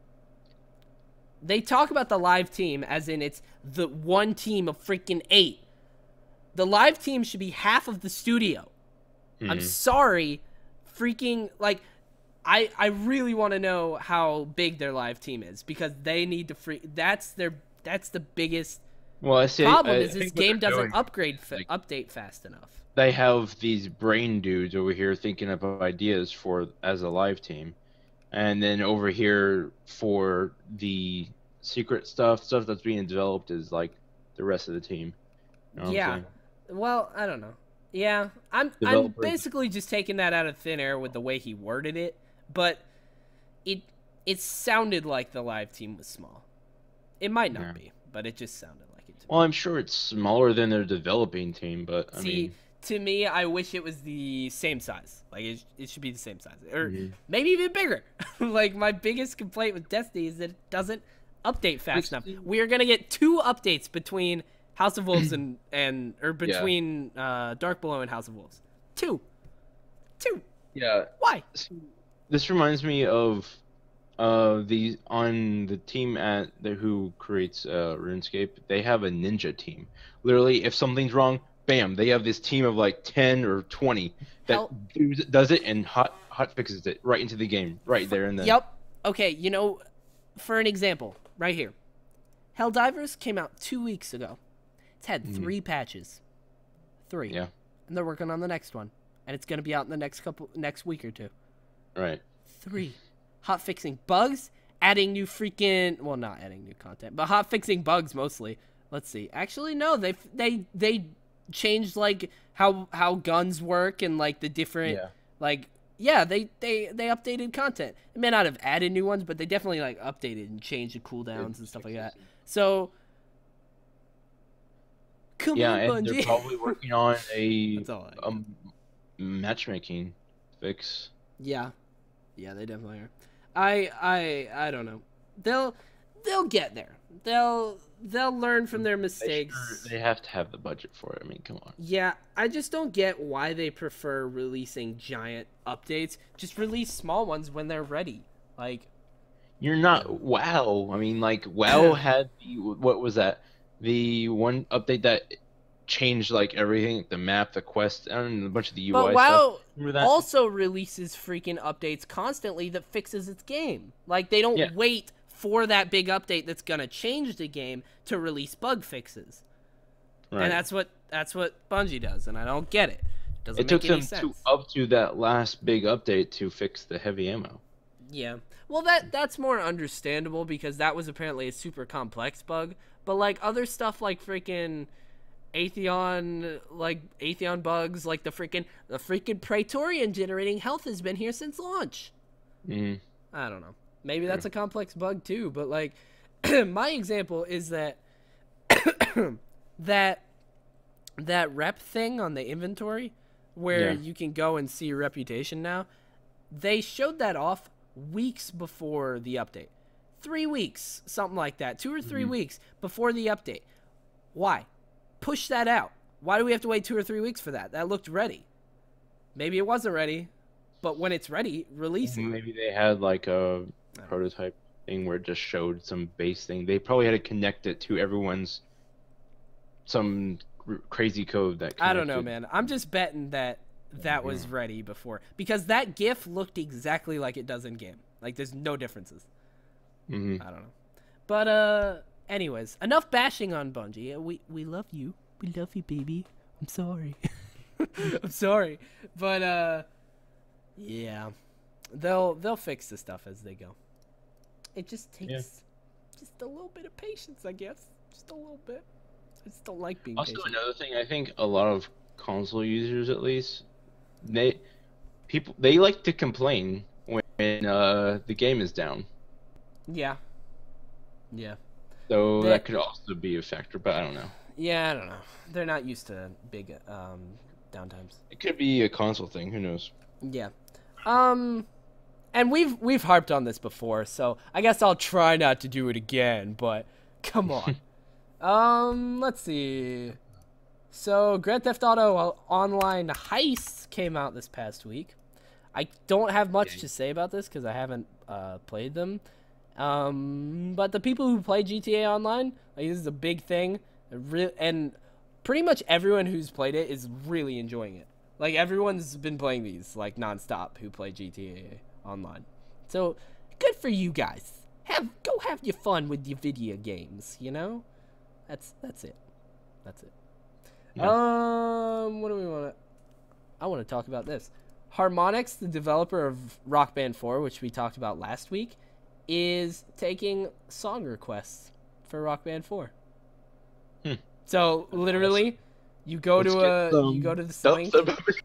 they talk about the live team as in it's the one team of freaking 8. The live team should be half of the studio. I'm sorry. Freaking, like, I really want to know how big their live team is because they need to that's the biggest problem is this game doesn't update fast enough. They have these brain dudes over here thinking up ideas for as a live team, and then over here for the secret stuff that's being developed is like the rest of the team. You know what I'm saying? Well, I don't know. Yeah, I'm basically just taking that out of thin air with the way he worded it, but it sounded like the live team was small. It might not be, but it just sounded like it to me. Well, I'm sure it's smaller than their developing team, but I mean, to me, I wish it was the same size. Like it should be the same size, or maybe even bigger. Like my biggest complaint with Destiny is that it doesn't update fast enough. We are gonna get 2 updates between House of Wolves between Dark Below and House of Wolves. 2. Yeah. Why? This reminds me of on the team who creates RuneScape. They have a ninja team. Literally, if something's wrong, bam, they have this team of like 10 or 20 that does it and hot fixes it right into the game, right there and then. Yep. Okay, you know, for an example, right here, Helldivers came out 2 weeks ago. It's had 3 patches. 3. Yeah. And they're working on the next one. And it's going to be out in the next week or 2. Right. 3. Hot fixing bugs, adding new freaking, well, not adding new content, but hot fixing bugs mostly. Let's see. Actually, no, they changed like how guns work and like the different they updated content. It may not have added new ones, but they definitely like updated and changed the cooldowns and stuff like that. So come on, and Bungie. they're probably working on a matchmaking fix. Yeah, they definitely are. I don't know. They'll get there. They'll learn from their mistakes. They have to have the budget for it. I mean, come on. Yeah, I just don't get why they prefer releasing giant updates. Just release small ones when they're ready. Like, you're not WoW. I mean, like WoW had what was that? The one update that changed like everything, the map, the quest, and a bunch of the UI but WoW stuff. also releases freaking updates constantly that fixes its game. Like, they don't wait for that big update that's gonna change the game to release bug fixes. Right. And that's what Bungie does, and I don't get it. It took them up to that last big update to fix the heavy ammo. Yeah. Well, that's more understandable because that was apparently a super complex bug. But like other stuff like freaking Atheon bugs, like the freaking Praetorian generating health has been here since launch. I don't know. Maybe that's a complex bug too, but like my example is that that rep thing on the inventory where you can go and see your reputation now, they showed that off weeks before the update. 3 weeks, something like that. 2 or 3 weeks before the update. Why? Push that out. Why do we have to wait 2 or 3 weeks for that? That looked ready. Maybe it wasn't ready. but when it's ready, release it. Maybe they had like a prototype thing where it just showed some base thing. They probably had to connect it to everyone's some crazy code that connected. I don't know, man. I'm just betting that was ready before, because that GIF looked exactly like it does in game. Like there's no differences. I don't know. But anyways, enough bashing on Bungie. We love you. We love you, baby. I'm sorry. I'm sorry. But yeah. They'll fix the stuff as they go. It just takes just a little bit of patience, I guess. Just a little bit. I just don't like being patient. Also, another thing, I think a lot of console users, at least, they like to complain when the game is down. Yeah. Yeah. So that could also be a factor, but I don't know. Yeah, I don't know. They're not used to big downtimes. It could be a console thing. Who knows? Yeah. And we've harped on this before, so I guess I'll try not to do it again, but come on. Let's see. So Grand Theft Auto Online Heist came out this past week. I don't have much to say about this because I haven't played them. But the people who play GTA Online, like, this is a big thing, and pretty much everyone who's played it is really enjoying it. Like, everyone's been playing these, like, nonstop who play GTA Online. So, good for you guys. Go have your fun with your video games, you know? That's it. That's it. Yeah. What do we want to... I want to talk about this. Harmonix, the developer of Rock Band 4, which we talked about last week, is taking song requests for Rock Band 4. So, literally... You go to the link.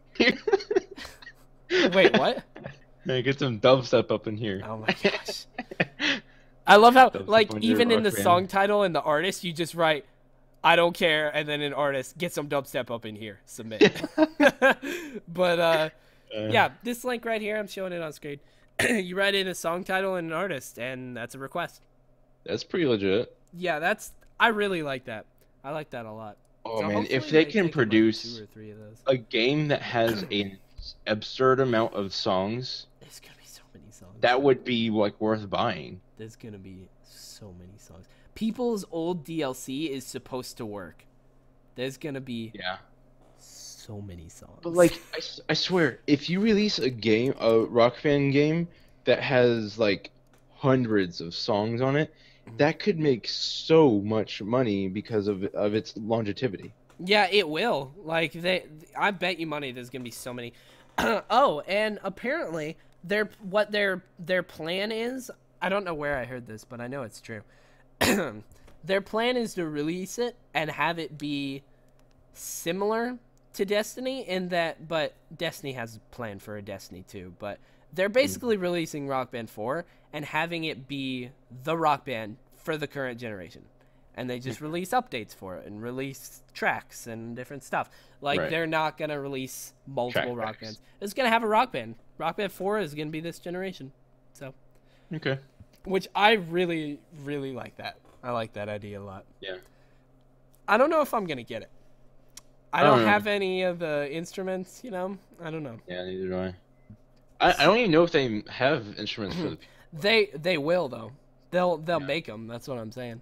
Wait, what? Yeah, get some dubstep up in here. Oh my gosh. I love how, like, even in the song title and the artist, you just write, I don't care, and then an artist, get some dubstep up in here, submit. But, yeah, this link right here, I'm showing it on screen. You write in a song title and an artist, and that's a request. That's pretty legit. Yeah, I really like that. I like that a lot. Oh, So man, if they can produce like 2 or 3 of those. a game that has an absurd amount of songs, There's gonna be so many songs. that would be, like, worth buying. There's gonna be so many songs. People's old DLC is supposed to work. There's gonna be so many songs. But, like, I swear, if you release a Rock Band game that has, like, hundreds of songs on it, that could make so much money because of its longevity. Yeah, it will. Like, I bet you money there's gonna be so many. Oh, and apparently what their plan is. I don't know where I heard this, but I know it's true. Their plan is to release it and have it be similar to Destiny but Destiny has a plan for a Destiny 2, but they're basically releasing Rock Band 4 and having it be the Rock Band for the current generation. And they just release updates for it and release tracks and different stuff. Like, they're not going to release multiple Rock Bands. It's going to have a Rock Band. Rock Band 4 is going to be this generation. So, okay. Which I really, really like that. I like that idea a lot. Yeah. I don't know if I'm going to get it. I don't have any of the instruments, you know? I don't know. Yeah, neither do I. I don't even know if they have instruments for the... They will, though. They'll make them. That's what I'm saying.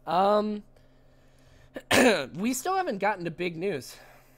We still haven't gotten to big news.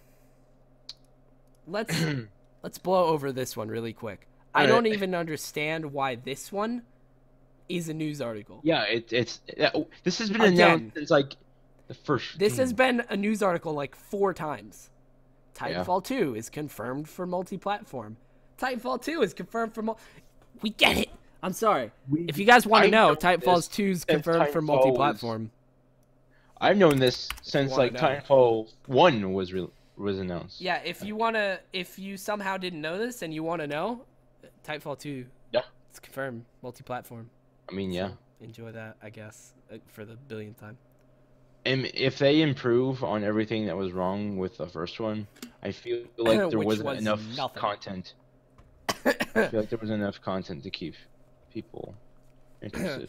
Let's blow over this one really quick. I don't even understand why this one is a news article. Yeah, this has been announced since, like, the first... This has been a news article like 4 times. Titanfall 2 is confirmed for multi-platform. Titanfall 2 is confirmed for We get it! I'm sorry. If you guys want to know, Titanfall 2 is confirmed for multi-platform. I've known this since, like, Titanfall 1 was announced. Yeah, if you somehow didn't know this and you want to know, Titanfall 2, it's confirmed multi-platform. I mean, yeah. So enjoy that, I guess, for the billionth time. And if they improve on everything that was wrong with the first one, I feel like there wasn't enough content. I feel like there was enough content to keep people interested.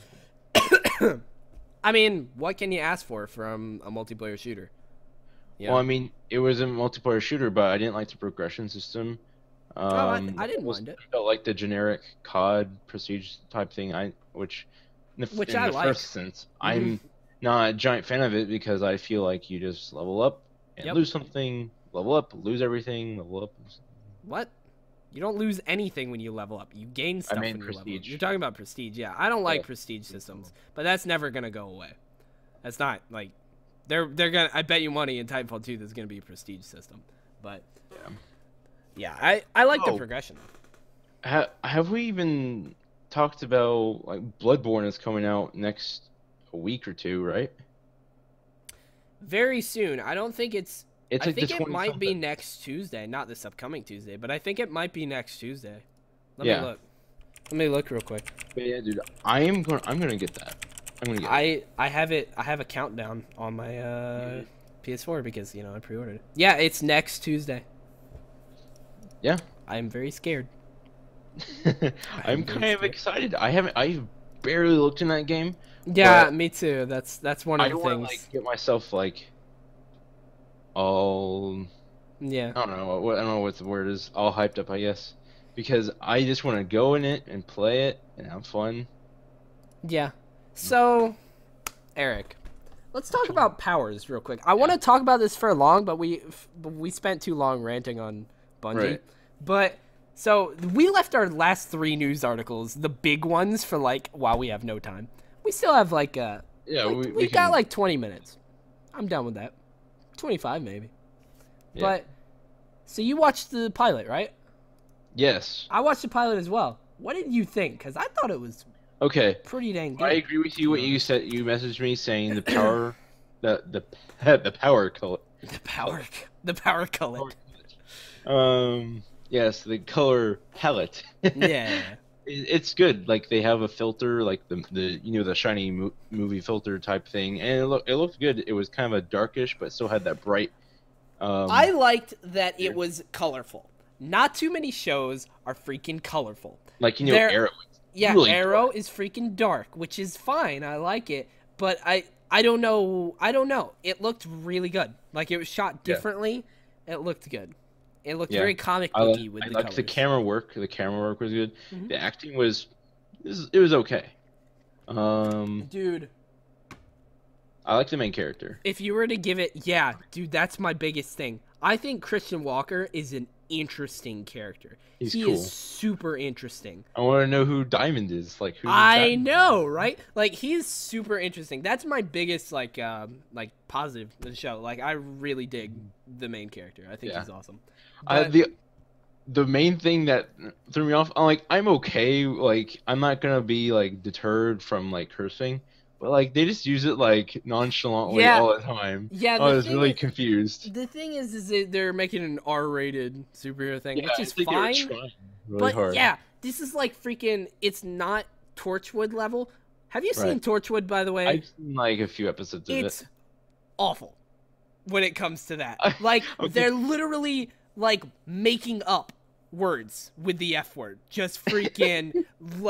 I mean, what can you ask for from a multiplayer shooter? Yeah. Well, I mean, it was a multiplayer shooter, but I didn't like the progression system. Oh, I didn't mind it. Felt like the generic COD prestige type thing. Which in I the like. first sense, I'm not a giant fan of it because I feel like you just level up and lose something, level up, lose everything, level up. What? You don't lose anything when you level up. You gain stuff when you level up. You're talking about prestige, yeah. I don't like prestige systems, but that's never gonna go away. That's not like they're gonna. I bet you money in Titanfall 2 there's gonna be a prestige system, but yeah, I like the progression. Have we even talked about like Bloodborne is coming out next week or two, right? Very soon. I don't think it's. I like think it might be next Tuesday, not this upcoming Tuesday, but I think it might be next Tuesday. Let me look. Let me look real quick. But yeah, dude, I'm gonna get that. I'm gonna get it. I have it. I have a countdown on my PS4 because I pre-ordered it. Yeah, it's next Tuesday. Yeah. I'm very scared. I'm kind of excited. I've barely looked in that game. Yeah, me too. That's one of the things. I don't want to get myself all I don't know what the word is, all hyped up, I guess, because I just want to go in it and play it and have fun. Yeah. So, Eric, let's talk about powers real quick. I want to talk about this for long, but we spent too long ranting on Bungie. Right. But so we left our last 3 news articles, the big ones, for wow, we have no time. We still have we got 20 minutes. I'm done with that. 25 maybe. Yeah. But so you watched the pilot, right? Yes. I watched the pilot as well. What did you think? Because I thought it was pretty dang good. I agree with you. What you said, you messaged me saying the power, the power color. The power color. Yes, the color palette. Yeah. It's good. Like they have a filter, like the shiny movie filter type thing, and it looked good. It was kind of a darkish, but still had that bright. I liked that it was colorful. Not too many shows are freaking colorful. Like Arrow. Yeah, really Arrow is freaking dark, which is fine. I like it, but I don't know. It looked really good. Like it was shot differently. Yeah. It looked good. It looked very comic booky with the colors. I liked the camera work. The camera work was good. Mm-hmm. The acting was okay. Dude, I like the main character. If you were to give it, dude, that's my biggest thing. I think Christian Walker is an interesting character. He cool. is super interesting. I want to know who Diamond is. I know, right? He is super interesting. That's my biggest positive of the show. I really dig the main character. I think he's awesome. But... the main thing that threw me off, I'm okay. I'm not gonna be deterred from cursing, but they just use it nonchalantly all the time. Yeah, I was really confused. The thing is they're making an R-rated superhero thing, which is fine. Really hard. This is freaking. It's not Torchwood level. Have you seen Torchwood, by the way? I've seen a few episodes of it. It's awful when it comes to that. They're literally making up words with the F word. Just freaking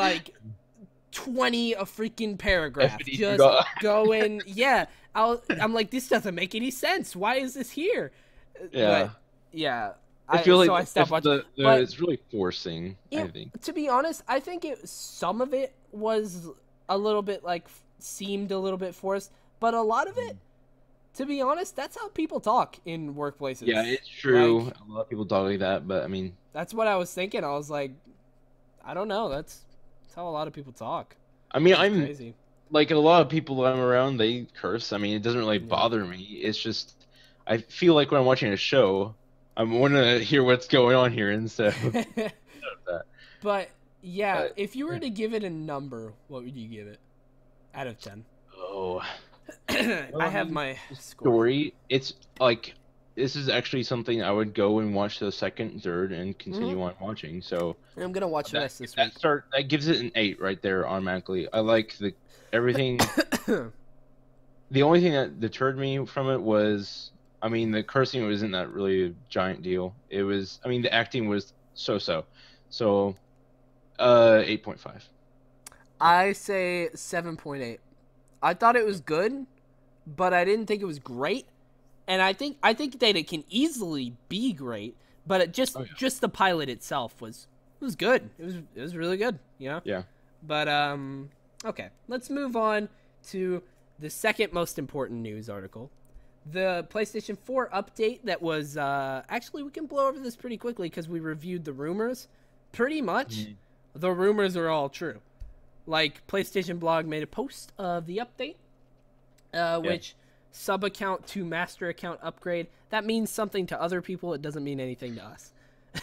20 a freaking paragraph. Just going, I'm this doesn't make any sense. Why is this here? Yeah. But, I feel I stopped watching. It's really forcing, I think. To be honest, I think some of it was a little bit seemed a little bit forced, but a lot of it, to be honest, that's how people talk in workplaces. Yeah, it's true. A lot of people talk like that, but I mean... That's what I was thinking. I was I don't know. That's how a lot of people talk. I mean, I'm... Crazy. A lot of people I'm around, they curse. I mean, it doesn't really bother me. It's just... I feel when I'm watching a show, I want to hear what's going on here instead of that. But, if you were to give it a number, what would you give it out of 10? Oh... I have my story. It's this is actually something I would go and watch the second, third, and continue on watching. So I'm gonna watch the rest this week. That gives it an 8 right there automatically. I like everything. The only thing that deterred me from it was, the cursing wasn't that really a giant deal. It was, the acting was so. So, 8.5. I say 7.8. I thought it was good, but I didn't think it was great. And I think that it can easily be great, But just the pilot itself was good. It was really good, you know? Yeah. But okay, let's move on to the second most important news article. The PlayStation 4 update that was actually, we can blow over this pretty quickly because we reviewed the rumors. Pretty much the rumors are all true. Like, PlayStation Blog made a post of the update, which sub account to master account upgrade. That means something to other people. It doesn't mean anything to us.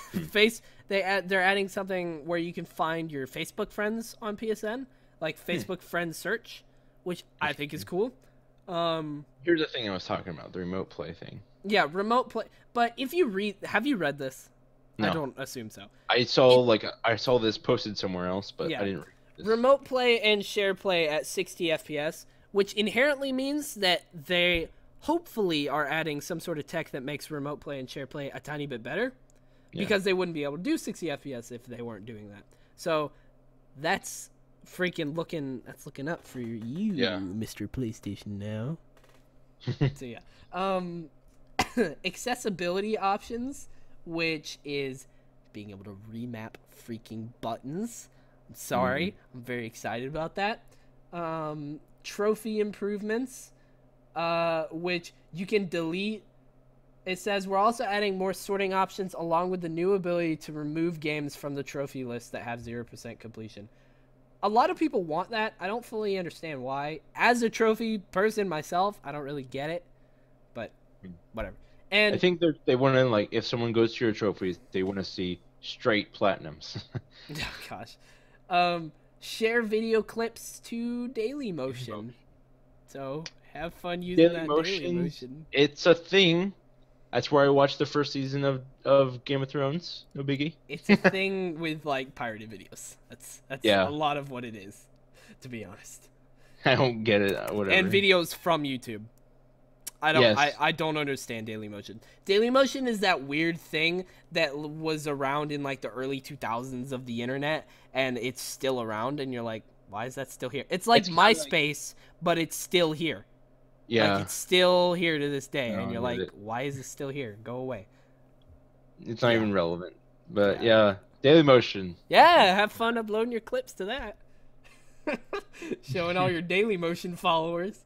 They're adding something where you can find your Facebook friends on PSN, like Facebook friend search, which I think is cool. Here's the thing I was talking about, the remote play thing. Yeah, remote play. But if you have you read this? No. I don't assume so. I saw this posted somewhere else, but I didn't read this. Remote play and share play at 60 FPS, which inherently means that they hopefully are adding some sort of tech that makes remote play and share play a tiny bit better. Because they wouldn't be able to do 60 FPS if they weren't doing that. So that's freaking looking up for you, Mr. PlayStation Now. So yeah. Accessibility options, which is being able to remap freaking buttons. I'm sorry. I'm very excited about that. Trophy improvements, which you can delete. It says we're also adding more sorting options along with the new ability to remove games from the trophy list that have 0% completion. A lot of people want that. I don't fully understand why. As a trophy person myself, I don't really get it, but whatever. And I think they want to, like, if someone goes to your trophies, they want to see straight platinums. Oh gosh. Share video clips to Daily Motion. So have fun using Daily Motion. It's a thing. That's where I watched the first season of Game of Thrones. No biggie. It's a thing with, like, pirated videos. That's a lot of what it is, to be honest. I don't get it. Whatever. And videos from YouTube. I don't understand Dailymotion. Dailymotion is that weird thing that was around in, like, the early 2000s of the internet, and it's still around, and you're like, why is that still here? It's like MySpace, but it's still here. Yeah. Like, it's still here to this day, and you're like, why is it still here? Go away. It's not even relevant. But yeah, Dailymotion. Yeah, have fun uploading your clips to that. Showing all your Dailymotion followers.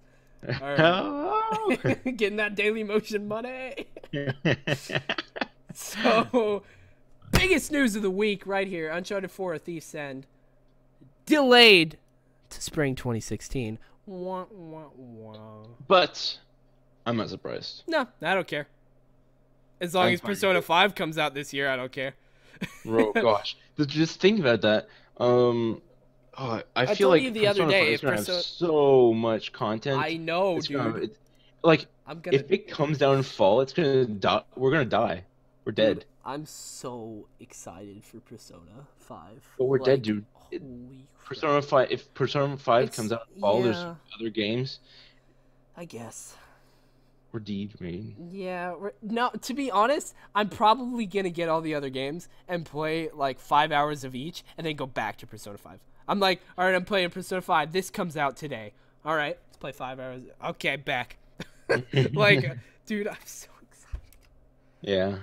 Oh. Getting that Dailymotion money. So, biggest news of the week right here. Uncharted 4: A Thief's End. Delayed to spring 2016. Wah, wah, wah. But I'm not surprised. No, I don't care. As long as Persona 5 comes out this year, I don't care. Oh gosh, just think about that. I feel like the other day, it's gonna have so much content. I know, dude. If it comes down in fall, it's gonna die. We're gonna die. We're dead. Dude, I'm so excited for Persona 5. But we're dead, dude. Holy Persona 5. If Persona 5 comes out in fall, there's other games. I guess. We're dead, man. Yeah. No, to be honest, I'm probably gonna get all the other games and play like 5 hours of each, and then go back to Persona 5. I'm like, all right, I'm playing Persona 5. This comes out today. All right, let's play 5 hours. Okay, back. Like, dude, I'm so excited. Yeah.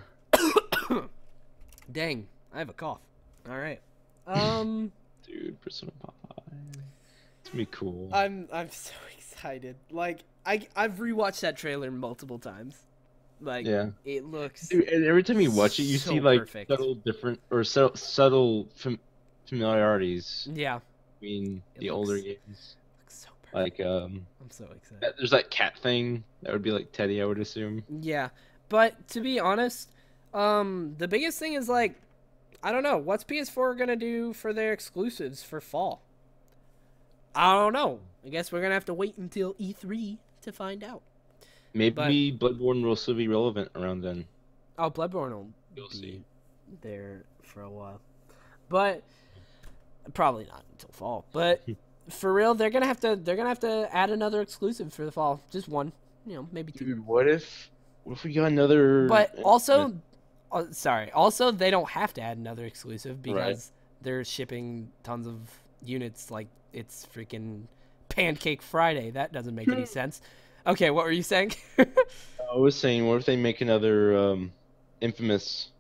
Dang, I have a cough. All right. Dude, Persona 5. It's gonna be cool. I'm so excited. Like, I've rewatched that trailer multiple times. Like, it looks. Dude, and every time you watch it, you see like subtle familiarities. Yeah. Between the older games. Looks so perfect. Like I'm so excited. There's that cat thing that would be like Teddy, I would assume. Yeah, but to be honest, the biggest thing is like, I don't know, what's PS4 gonna do for their exclusives for fall? I don't know. I guess we're gonna have to wait until E3 to find out. Maybe Bloodborne will still be relevant around then. Oh, Bloodborne will be there for a while, but probably not until fall. But for real, they're gonna have to add another exclusive for the fall. Just one, maybe two. Dude, what if we got another? But also, also they don't have to add another exclusive because they're shipping tons of units like it's freaking Pancake Friday. That doesn't make any sense. Okay, what were you saying? I was saying, what if they make another Infamous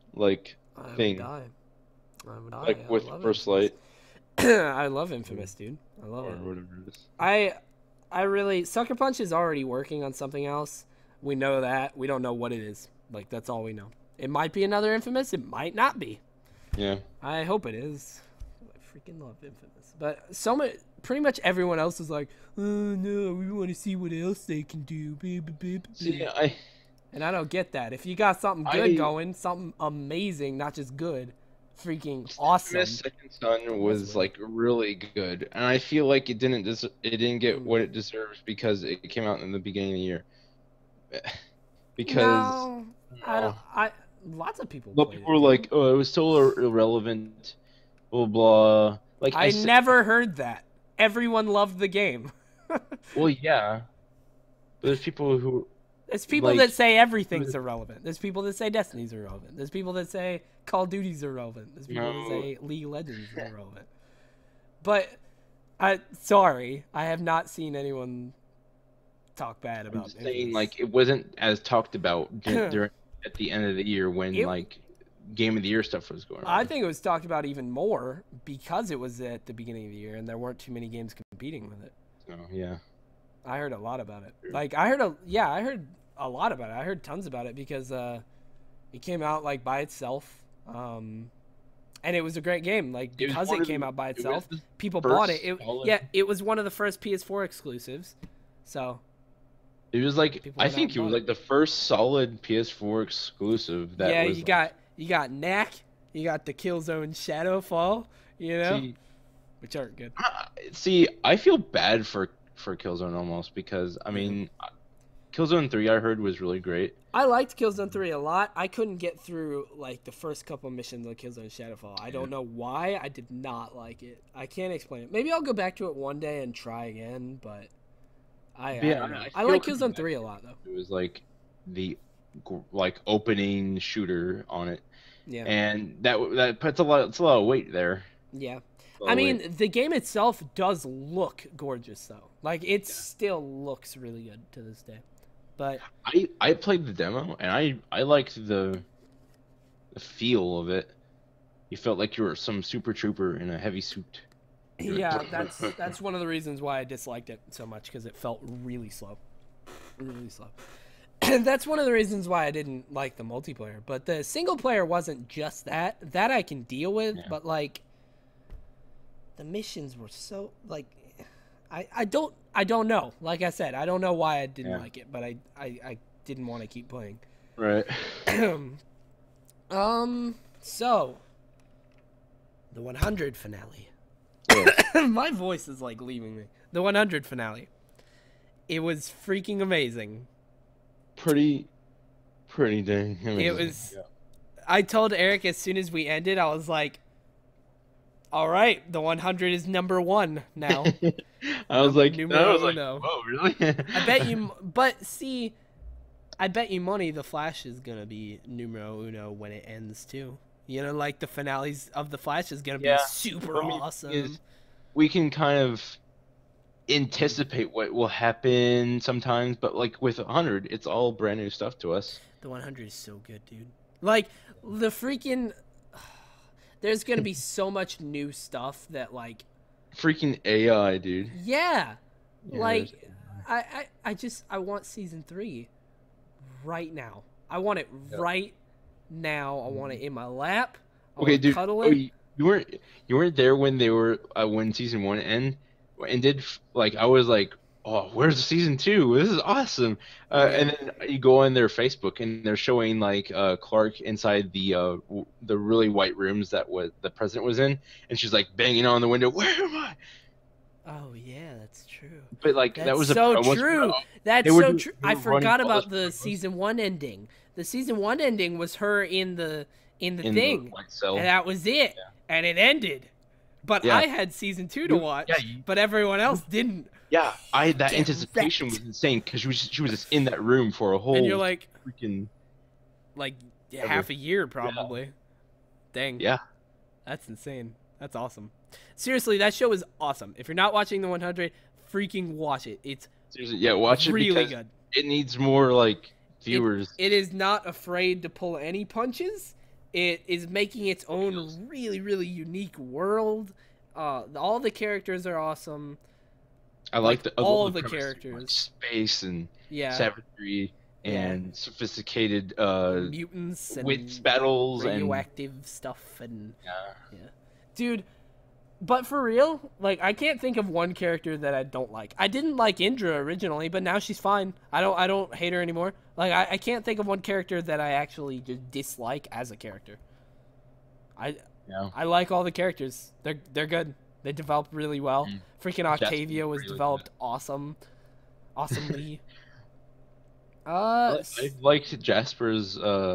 like I thing, would die. I would die. like I with love First Infamous. Light I love Infamous, dude. I love or it. whatever it is. I really Sucker Punch is already working on something else. We know that. We don't know what it is. Like that's all we know. It might be another Infamous. It might not be. Yeah. I hope it is. I freaking love Infamous. But pretty much everyone else is like, oh no, we want to see what else they can do. See, And I don't get that. If you got something good going, something amazing, not just good, freaking awesome. Infamous Second Son was like really good, and I feel like it didn't get what it deserves because it came out in the beginning of the year. Because no, I don't. Lots of people. Well, people were like, "Oh, it was so irrelevant." Blah blah. Like I never heard that. Everyone loved the game. Well, yeah. But there's people who. There's people that say everything's irrelevant. There's people that say Destiny's irrelevant. There's people that say Call of Duty's irrelevant. There's people that say League of Legends is irrelevant. But sorry, I have not seen anyone talk bad about it. Saying like it wasn't as talked about during at the end of the year when like Game of the Year stuff was going on. I think it was talked about even more because it was at the beginning of the year and there weren't too many games competing with it. So yeah. I heard a lot about it. Like I heard a lot about it. I heard tons about it because it came out like by itself, and it was a great game. Like because it came out by itself, people bought it. It was one of the first PS4 exclusives. So it was like I think it was like the first solid PS4 exclusive. That was you got Knack, you got the Killzone Shadowfall, you know, which aren't good. See, I feel bad for Killzone almost because I mean. Killzone 3 I heard was really great. I liked Killzone 3 a lot. I couldn't get through like the first couple missions of Killzone Shadowfall. I don't know why. I did not like it. I can't explain it. Maybe I'll go back to it one day and try again, but I like Killzone 3 a lot though. It was like the opening shooter on it. Yeah. And that puts a lot of weight there. Yeah. I mean, the game itself does look gorgeous though. Like it still looks really good to this day. But I played the demo and I liked the feel of it. You felt like you were some super trooper in a heavy suit. Yeah, that's one of the reasons why I disliked it so much because it felt really slow, really slow. And that's one of the reasons why I didn't like the multiplayer. But the single player wasn't just that. That I can deal with, but like the missions were so like. I don't know. Like I said, I don't know why I didn't like it, but I didn't want to keep playing. Right. So the 100 finale. My voice is like leaving me. The 100 finale. It was freaking amazing. Pretty dang amazing. It was. Yeah. I told Eric as soon as we ended, I was like, all right, the 100 is number 1 now. I was like, whoa, really? I bet you, but see, I bet you money the Flash is going to be numero uno when it ends too. You know, like the finales of the Flash is going to be super awesome. We can kind of anticipate what will happen sometimes, but like with 100, it's all brand new stuff to us. The 100 is so good, dude. Like the freaking... There's going to be so much new stuff that, like... Freaking AI, dude. Yeah. Like, I want Season 3 right now. I want it right now. I want it in my lap. I want to cuddle it. You weren't there when they were, when Season 1 ended? Like, I was like, oh, where's Season 2? This is awesome. And then you go on their Facebook and they're showing like Clark inside the really white rooms that the president was in, and she's like banging on the window. Where am I? Oh yeah, that's true. But like that's that was so true. That's so true. I forgot about the Season 1 ending. The Season 1 ending was her in the thing, and that was it. Yeah. And it ended. But I had Season 2 to watch, but everyone else didn't. Yeah, that anticipation was insane because she was just in that room for a whole. And you're like, freaking, like half a year probably. Yeah. Dang. Yeah. That's insane. That's awesome. Seriously, that show is awesome. If you're not watching the 100, freaking watch it. It's watch it really because good. It needs more like viewers. It is not afraid to pull any punches, It is making its own really, really unique world. All the characters are awesome. I like all the the premise of, like, characters. space and Yeah. savagery Yeah. and sophisticated mutants and wits battles radioactive stuff and yeah. Dude, but for real, like I can't think of one character that I don't like. I didn't like Indra originally, but now she's fine. I don't hate her anymore. Like I can't think of one character that I actually just dislike as a character. I like all the characters. They're good. They developed really well. Freaking Octavia was really developed awesomely. I liked Jasper's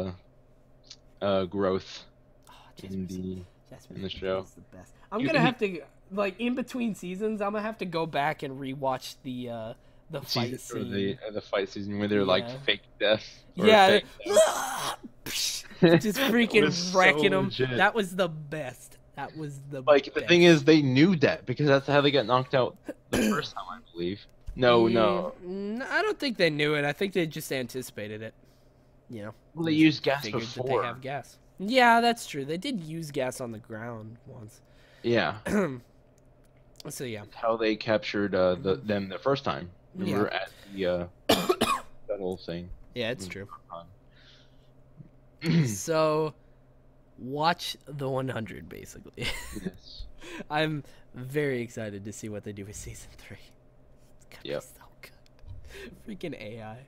growth in the show. The best. I'm gonna have to, like, in between seasons, I'm gonna have to go back and rewatch the fight scene. The fight season where they're like fake death. Yeah. Just freaking wrecking them. That was the best. That was the best. The thing is, they knew that because that's how they got knocked out the first time, I believe. No. I don't think they knew it. I think they just anticipated it. You know. Well, they used gas before. That they have gas. Yeah, that's true. They did use gas on the ground once. Yeah. So yeah. That's how they captured them the first time. Remember at the that whole thing. Yeah, it's true. So, watch the 100 basically. Yes. I'm very excited to see what they do with season 3. It's gonna be so good. Freaking AI.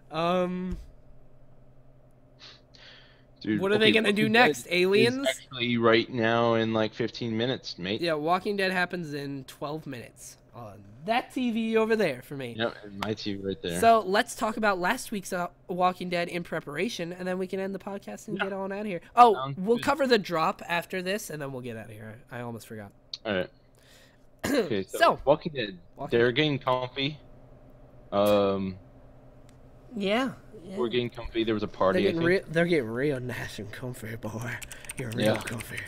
Dude, what are they gonna do next? Aliens? Actually, right now in like 15 minutes, mate. Yeah, Walking Dead happens in 12 minutes on that TV over there for me. Yep, my TV right there. So let's talk about last week's Walking Dead in preparation, and then we can end the podcast and get on out of here. Oh, we'll cover the drop after this, and then we'll get out of here. I almost forgot. All right. Okay, so Walking Dead. They're getting comfy. Yeah. We're getting comfy. There was a party. They're getting real nice and comfy, boy. You're real comfy.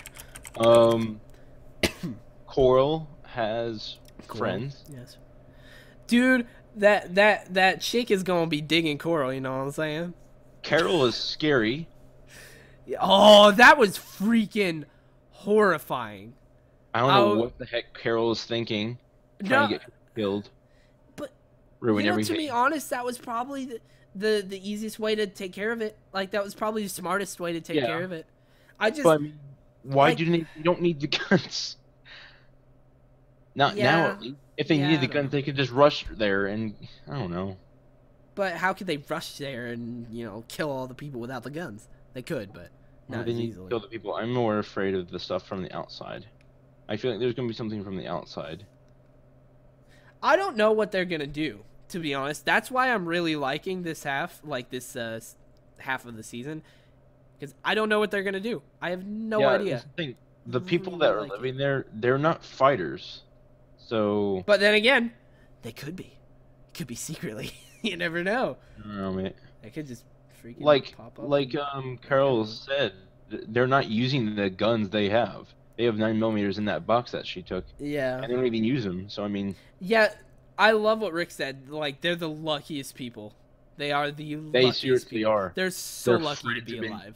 Coral has friends. Yes. Dude, that chick is gonna be digging Coral. You know what I'm saying? Carol is scary. Oh, that was freaking horrifying. I don't know what the heck Carol is thinking. Trying to get killed. But ruin everything. To be honest, that was probably the easiest way to take care of it. Like, that was probably the smartest way to take care of it. But, I mean, why do you don't need the guns? Not now. If they needed the guns, they could just rush there and I don't know. But how could they rush there and kill all the people without the guns? They could, but not as easily. Kill the people. I'm more afraid of the stuff from the outside. I feel like there's gonna be something from the outside. I don't know what they're gonna do, to be honest. That's why I'm really liking this half, half of the season, because I don't know what they're gonna do. I have no idea. The people that are living there, they're not fighters, so. But then again, they could be. It could be secretly. You never know. I don't know, mate. They could just freaking pop up. Carol said, they're not using the guns they have. They have 9mm in that box that she took. Yeah. And they don't even use them, so I mean. Yeah, I love what Rick said. Like, they're the luckiest people. They are the luckiest people. They seriously are. They're so lucky to be alive.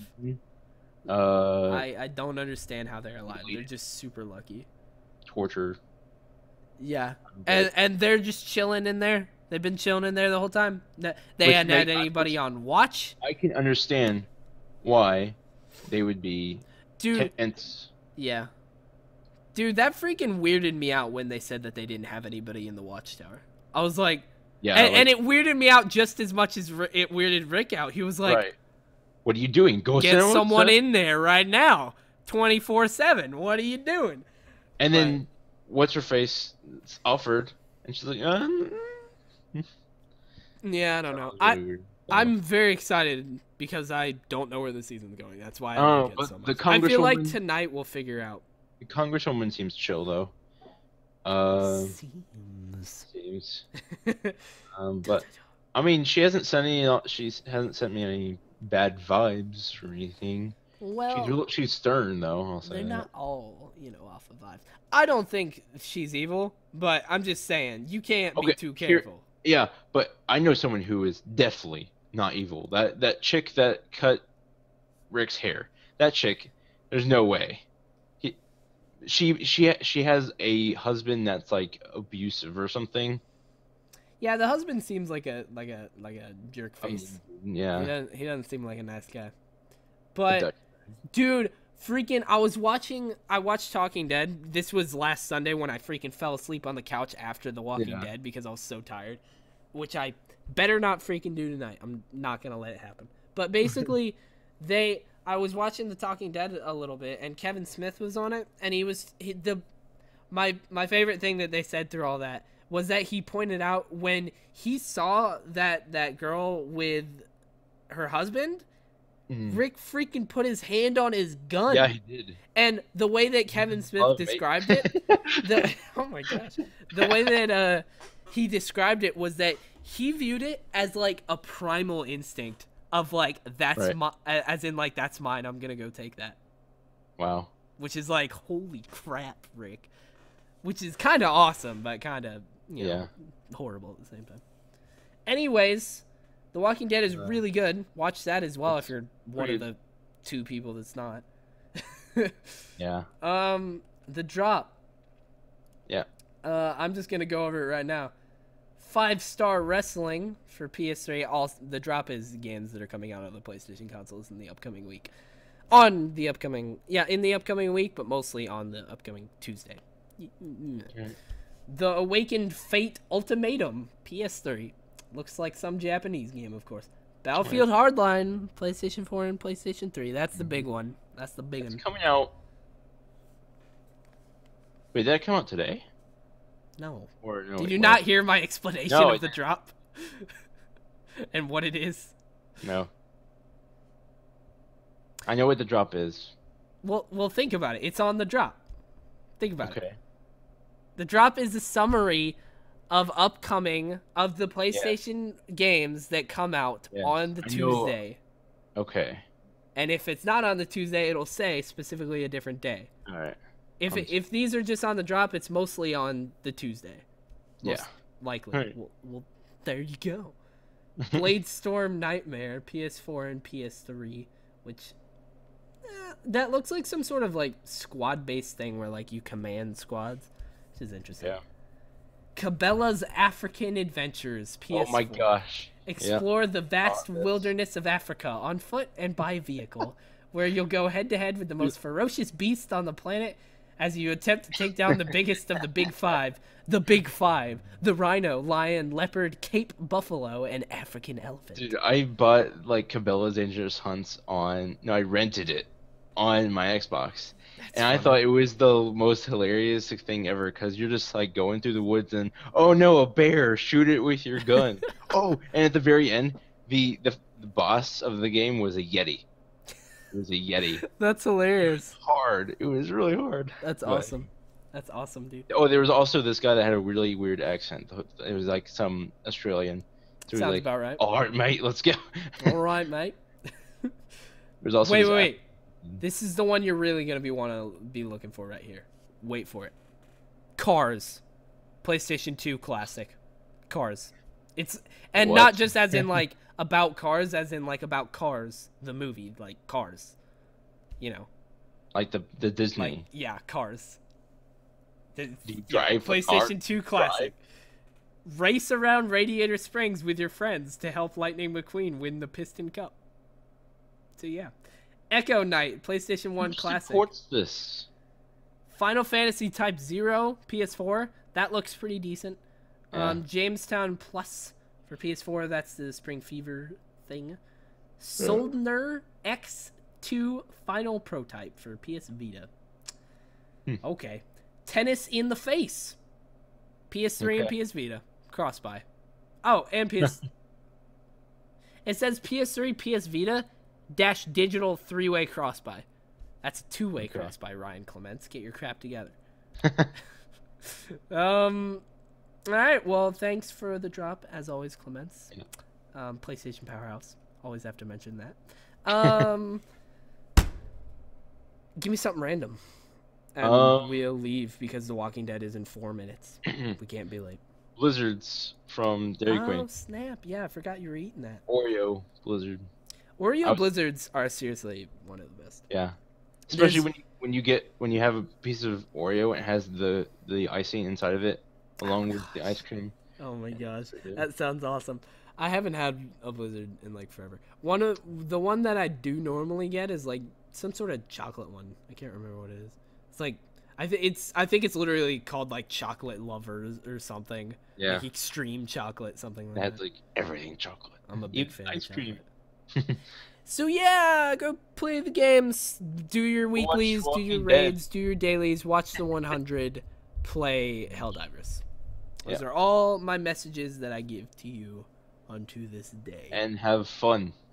I don't understand how they're alive. They're just super lucky. Torture. Yeah. And they're just chilling in there. They've been chilling in there the whole time. They hadn't had anybody on watch. I can understand why they would be tense. Yeah. Dude, that freaking weirded me out when they said that they didn't have anybody in the watchtower. I was like... Yeah. And it weirded me out just as much as it weirded Rick out. He was like... Right. What are you doing? Get someone in there right now. 24/7. What are you doing? And then, what's-her-face offered, and she's like, Yeah, I don't know. I'm very excited because I don't know where the season's going. That's why I like it so much. I feel like tonight we'll figure out. The Congresswoman seems chill though. Seems. But I mean, she hasn't sent me any bad vibes or anything. Well, she's stern though. I'll say they're not all off of vibes. I don't think she's evil, but I'm just saying you can't be too careful. Yeah, but I know someone who is definitely not evil. That chick that cut Rick's hair. that chick. There's no way. He, she has a husband that's like abusive or something. Yeah, the husband seems like a jerk I mean, face. yeah. He doesn't seem like a nice guy. But dude, freaking I watched Talking Dead. This was last Sunday when I freaking fell asleep on the couch after The Walking Dead because I was so tired, which I better not freaking do tonight. I'm not going to let it happen. But basically I was watching The Talking Dead a little bit and Kevin Smith was on it and my favorite thing that they said through all that was that he pointed out when he saw that girl with her husband, Rick freaking put his hand on his gun. Yeah, he did. And the way that Kevin Smith described it, oh my gosh, the way that he described it was that he viewed it as like a primal instinct of like that's as in like that's mine. I'm gonna go take that. Wow. Which is like holy crap, Rick. Which is kind of awesome, but kind of you know, horrible at the same time. Anyways, The Walking Dead is really good. Watch that as well if you're one of the 2 people that's not. Yeah. The Drop. Yeah. I'm just gonna go over it right now. 5-Star Wrestling for PS3. The Drop is games that are coming out on the PlayStation consoles in the upcoming week. In the upcoming week, but mostly on the upcoming Tuesday. The Awakened Fate Ultimatum, PS3. Looks like some Japanese game, of course. Battlefield Hardline, PlayStation 4 and PlayStation 3. That's the big one. That's the big one. It's coming out. Wait, did that come out today? No. Or no? Did you not hear my explanation of the drop? And what it is? No. I know what the drop is. Well, think about it. It's on the drop. Think about it. Okay. The drop is a summary of the PlayStation games that come out on the Tuesday. Okay. And if it's not on the Tuesday, it'll say specifically a different day. All right. If these are just on the drop, it's mostly on the Tuesday. Most likely. Right. Well, there you go. Blade Storm Nightmare, PS4 and PS3, which that looks like some sort of like squad-based thing where like you command squads, which is interesting. Yeah. Cabela's African Adventures, PS4. Oh my gosh. Explore the vast wilderness of Africa on foot and by vehicle, where you'll go head-to-head with the most ferocious beast on the planet as you attempt to take down the biggest of the Big Five. The Big Five. The rhino, lion, leopard, Cape buffalo, and African elephant. Dude, I bought like Cabela's Dangerous Hunts I rented it on my Xbox. And I thought it was the most hilarious thing ever because you're just like going through the woods and oh no, a bear! Shoot it with your gun. Oh, and at the very end, the boss of the game was a Yeti. It was a Yeti. That's hilarious. Hard. It was really hard. That's awesome. That's awesome, dude. Oh, there was also this guy that had a really weird accent. It was like some Australian. So sounds like, about right. All right, mate, let's go. All right, mate. There's also wait. This is the one you're really gonna want to be looking for right here. Wait for it. Cars, PlayStation 2 classic. Cars. It's not just as in like about cars, as in like about Cars, the movie, like Cars. You know. Like the Disney. Like, Cars. Drive PlayStation 2 classic. Race around Radiator Springs with your friends to help Lightning McQueen win the Piston Cup. So yeah. Echo Knight, PlayStation 1 classic. Supports this? Final Fantasy Type 0, PS4. That looks pretty decent. Yeah. Jamestown Plus for PS4. That's the Spring Fever thing. Soldner X2 Final Prototype for PS Vita. Okay. Tennis in the Face. PS3 and PS Vita. Cross-buy. Oh, and PS... It says PS3, PS Vita, -- digital 3-way cross-buy. That's a 2-way cross-buy, Ryan Clements. Get your crap together. Alright, well, thanks for the drop, as always, Clements. PlayStation Powerhouse. Always have to mention that. Give me something random. And we'll leave because The Walking Dead is in 4 minutes. We can't be late. Blizzards from Dairy Queen. Oh, snap. Yeah, I forgot you were eating that. Oreo Blizzard. Oreo Blizzards are seriously one of the best. Yeah, especially when you have a piece of Oreo and it has the icing inside of it along with the ice cream. Oh my gosh, that sounds awesome. I haven't had a Blizzard in like forever. The one that I do normally get is like some sort of chocolate one. I can't remember what it is. It's like I think it's literally called like Chocolate Lovers or something. Yeah. Like extreme chocolate, something like That's that. like everything chocolate. I'm a big fan ice of cream. So yeah, go play the games, do your weeklies, do your raids, do your dailies, watch the 100, play Helldivers. Those are all my messages that I give to you unto this day. And have fun.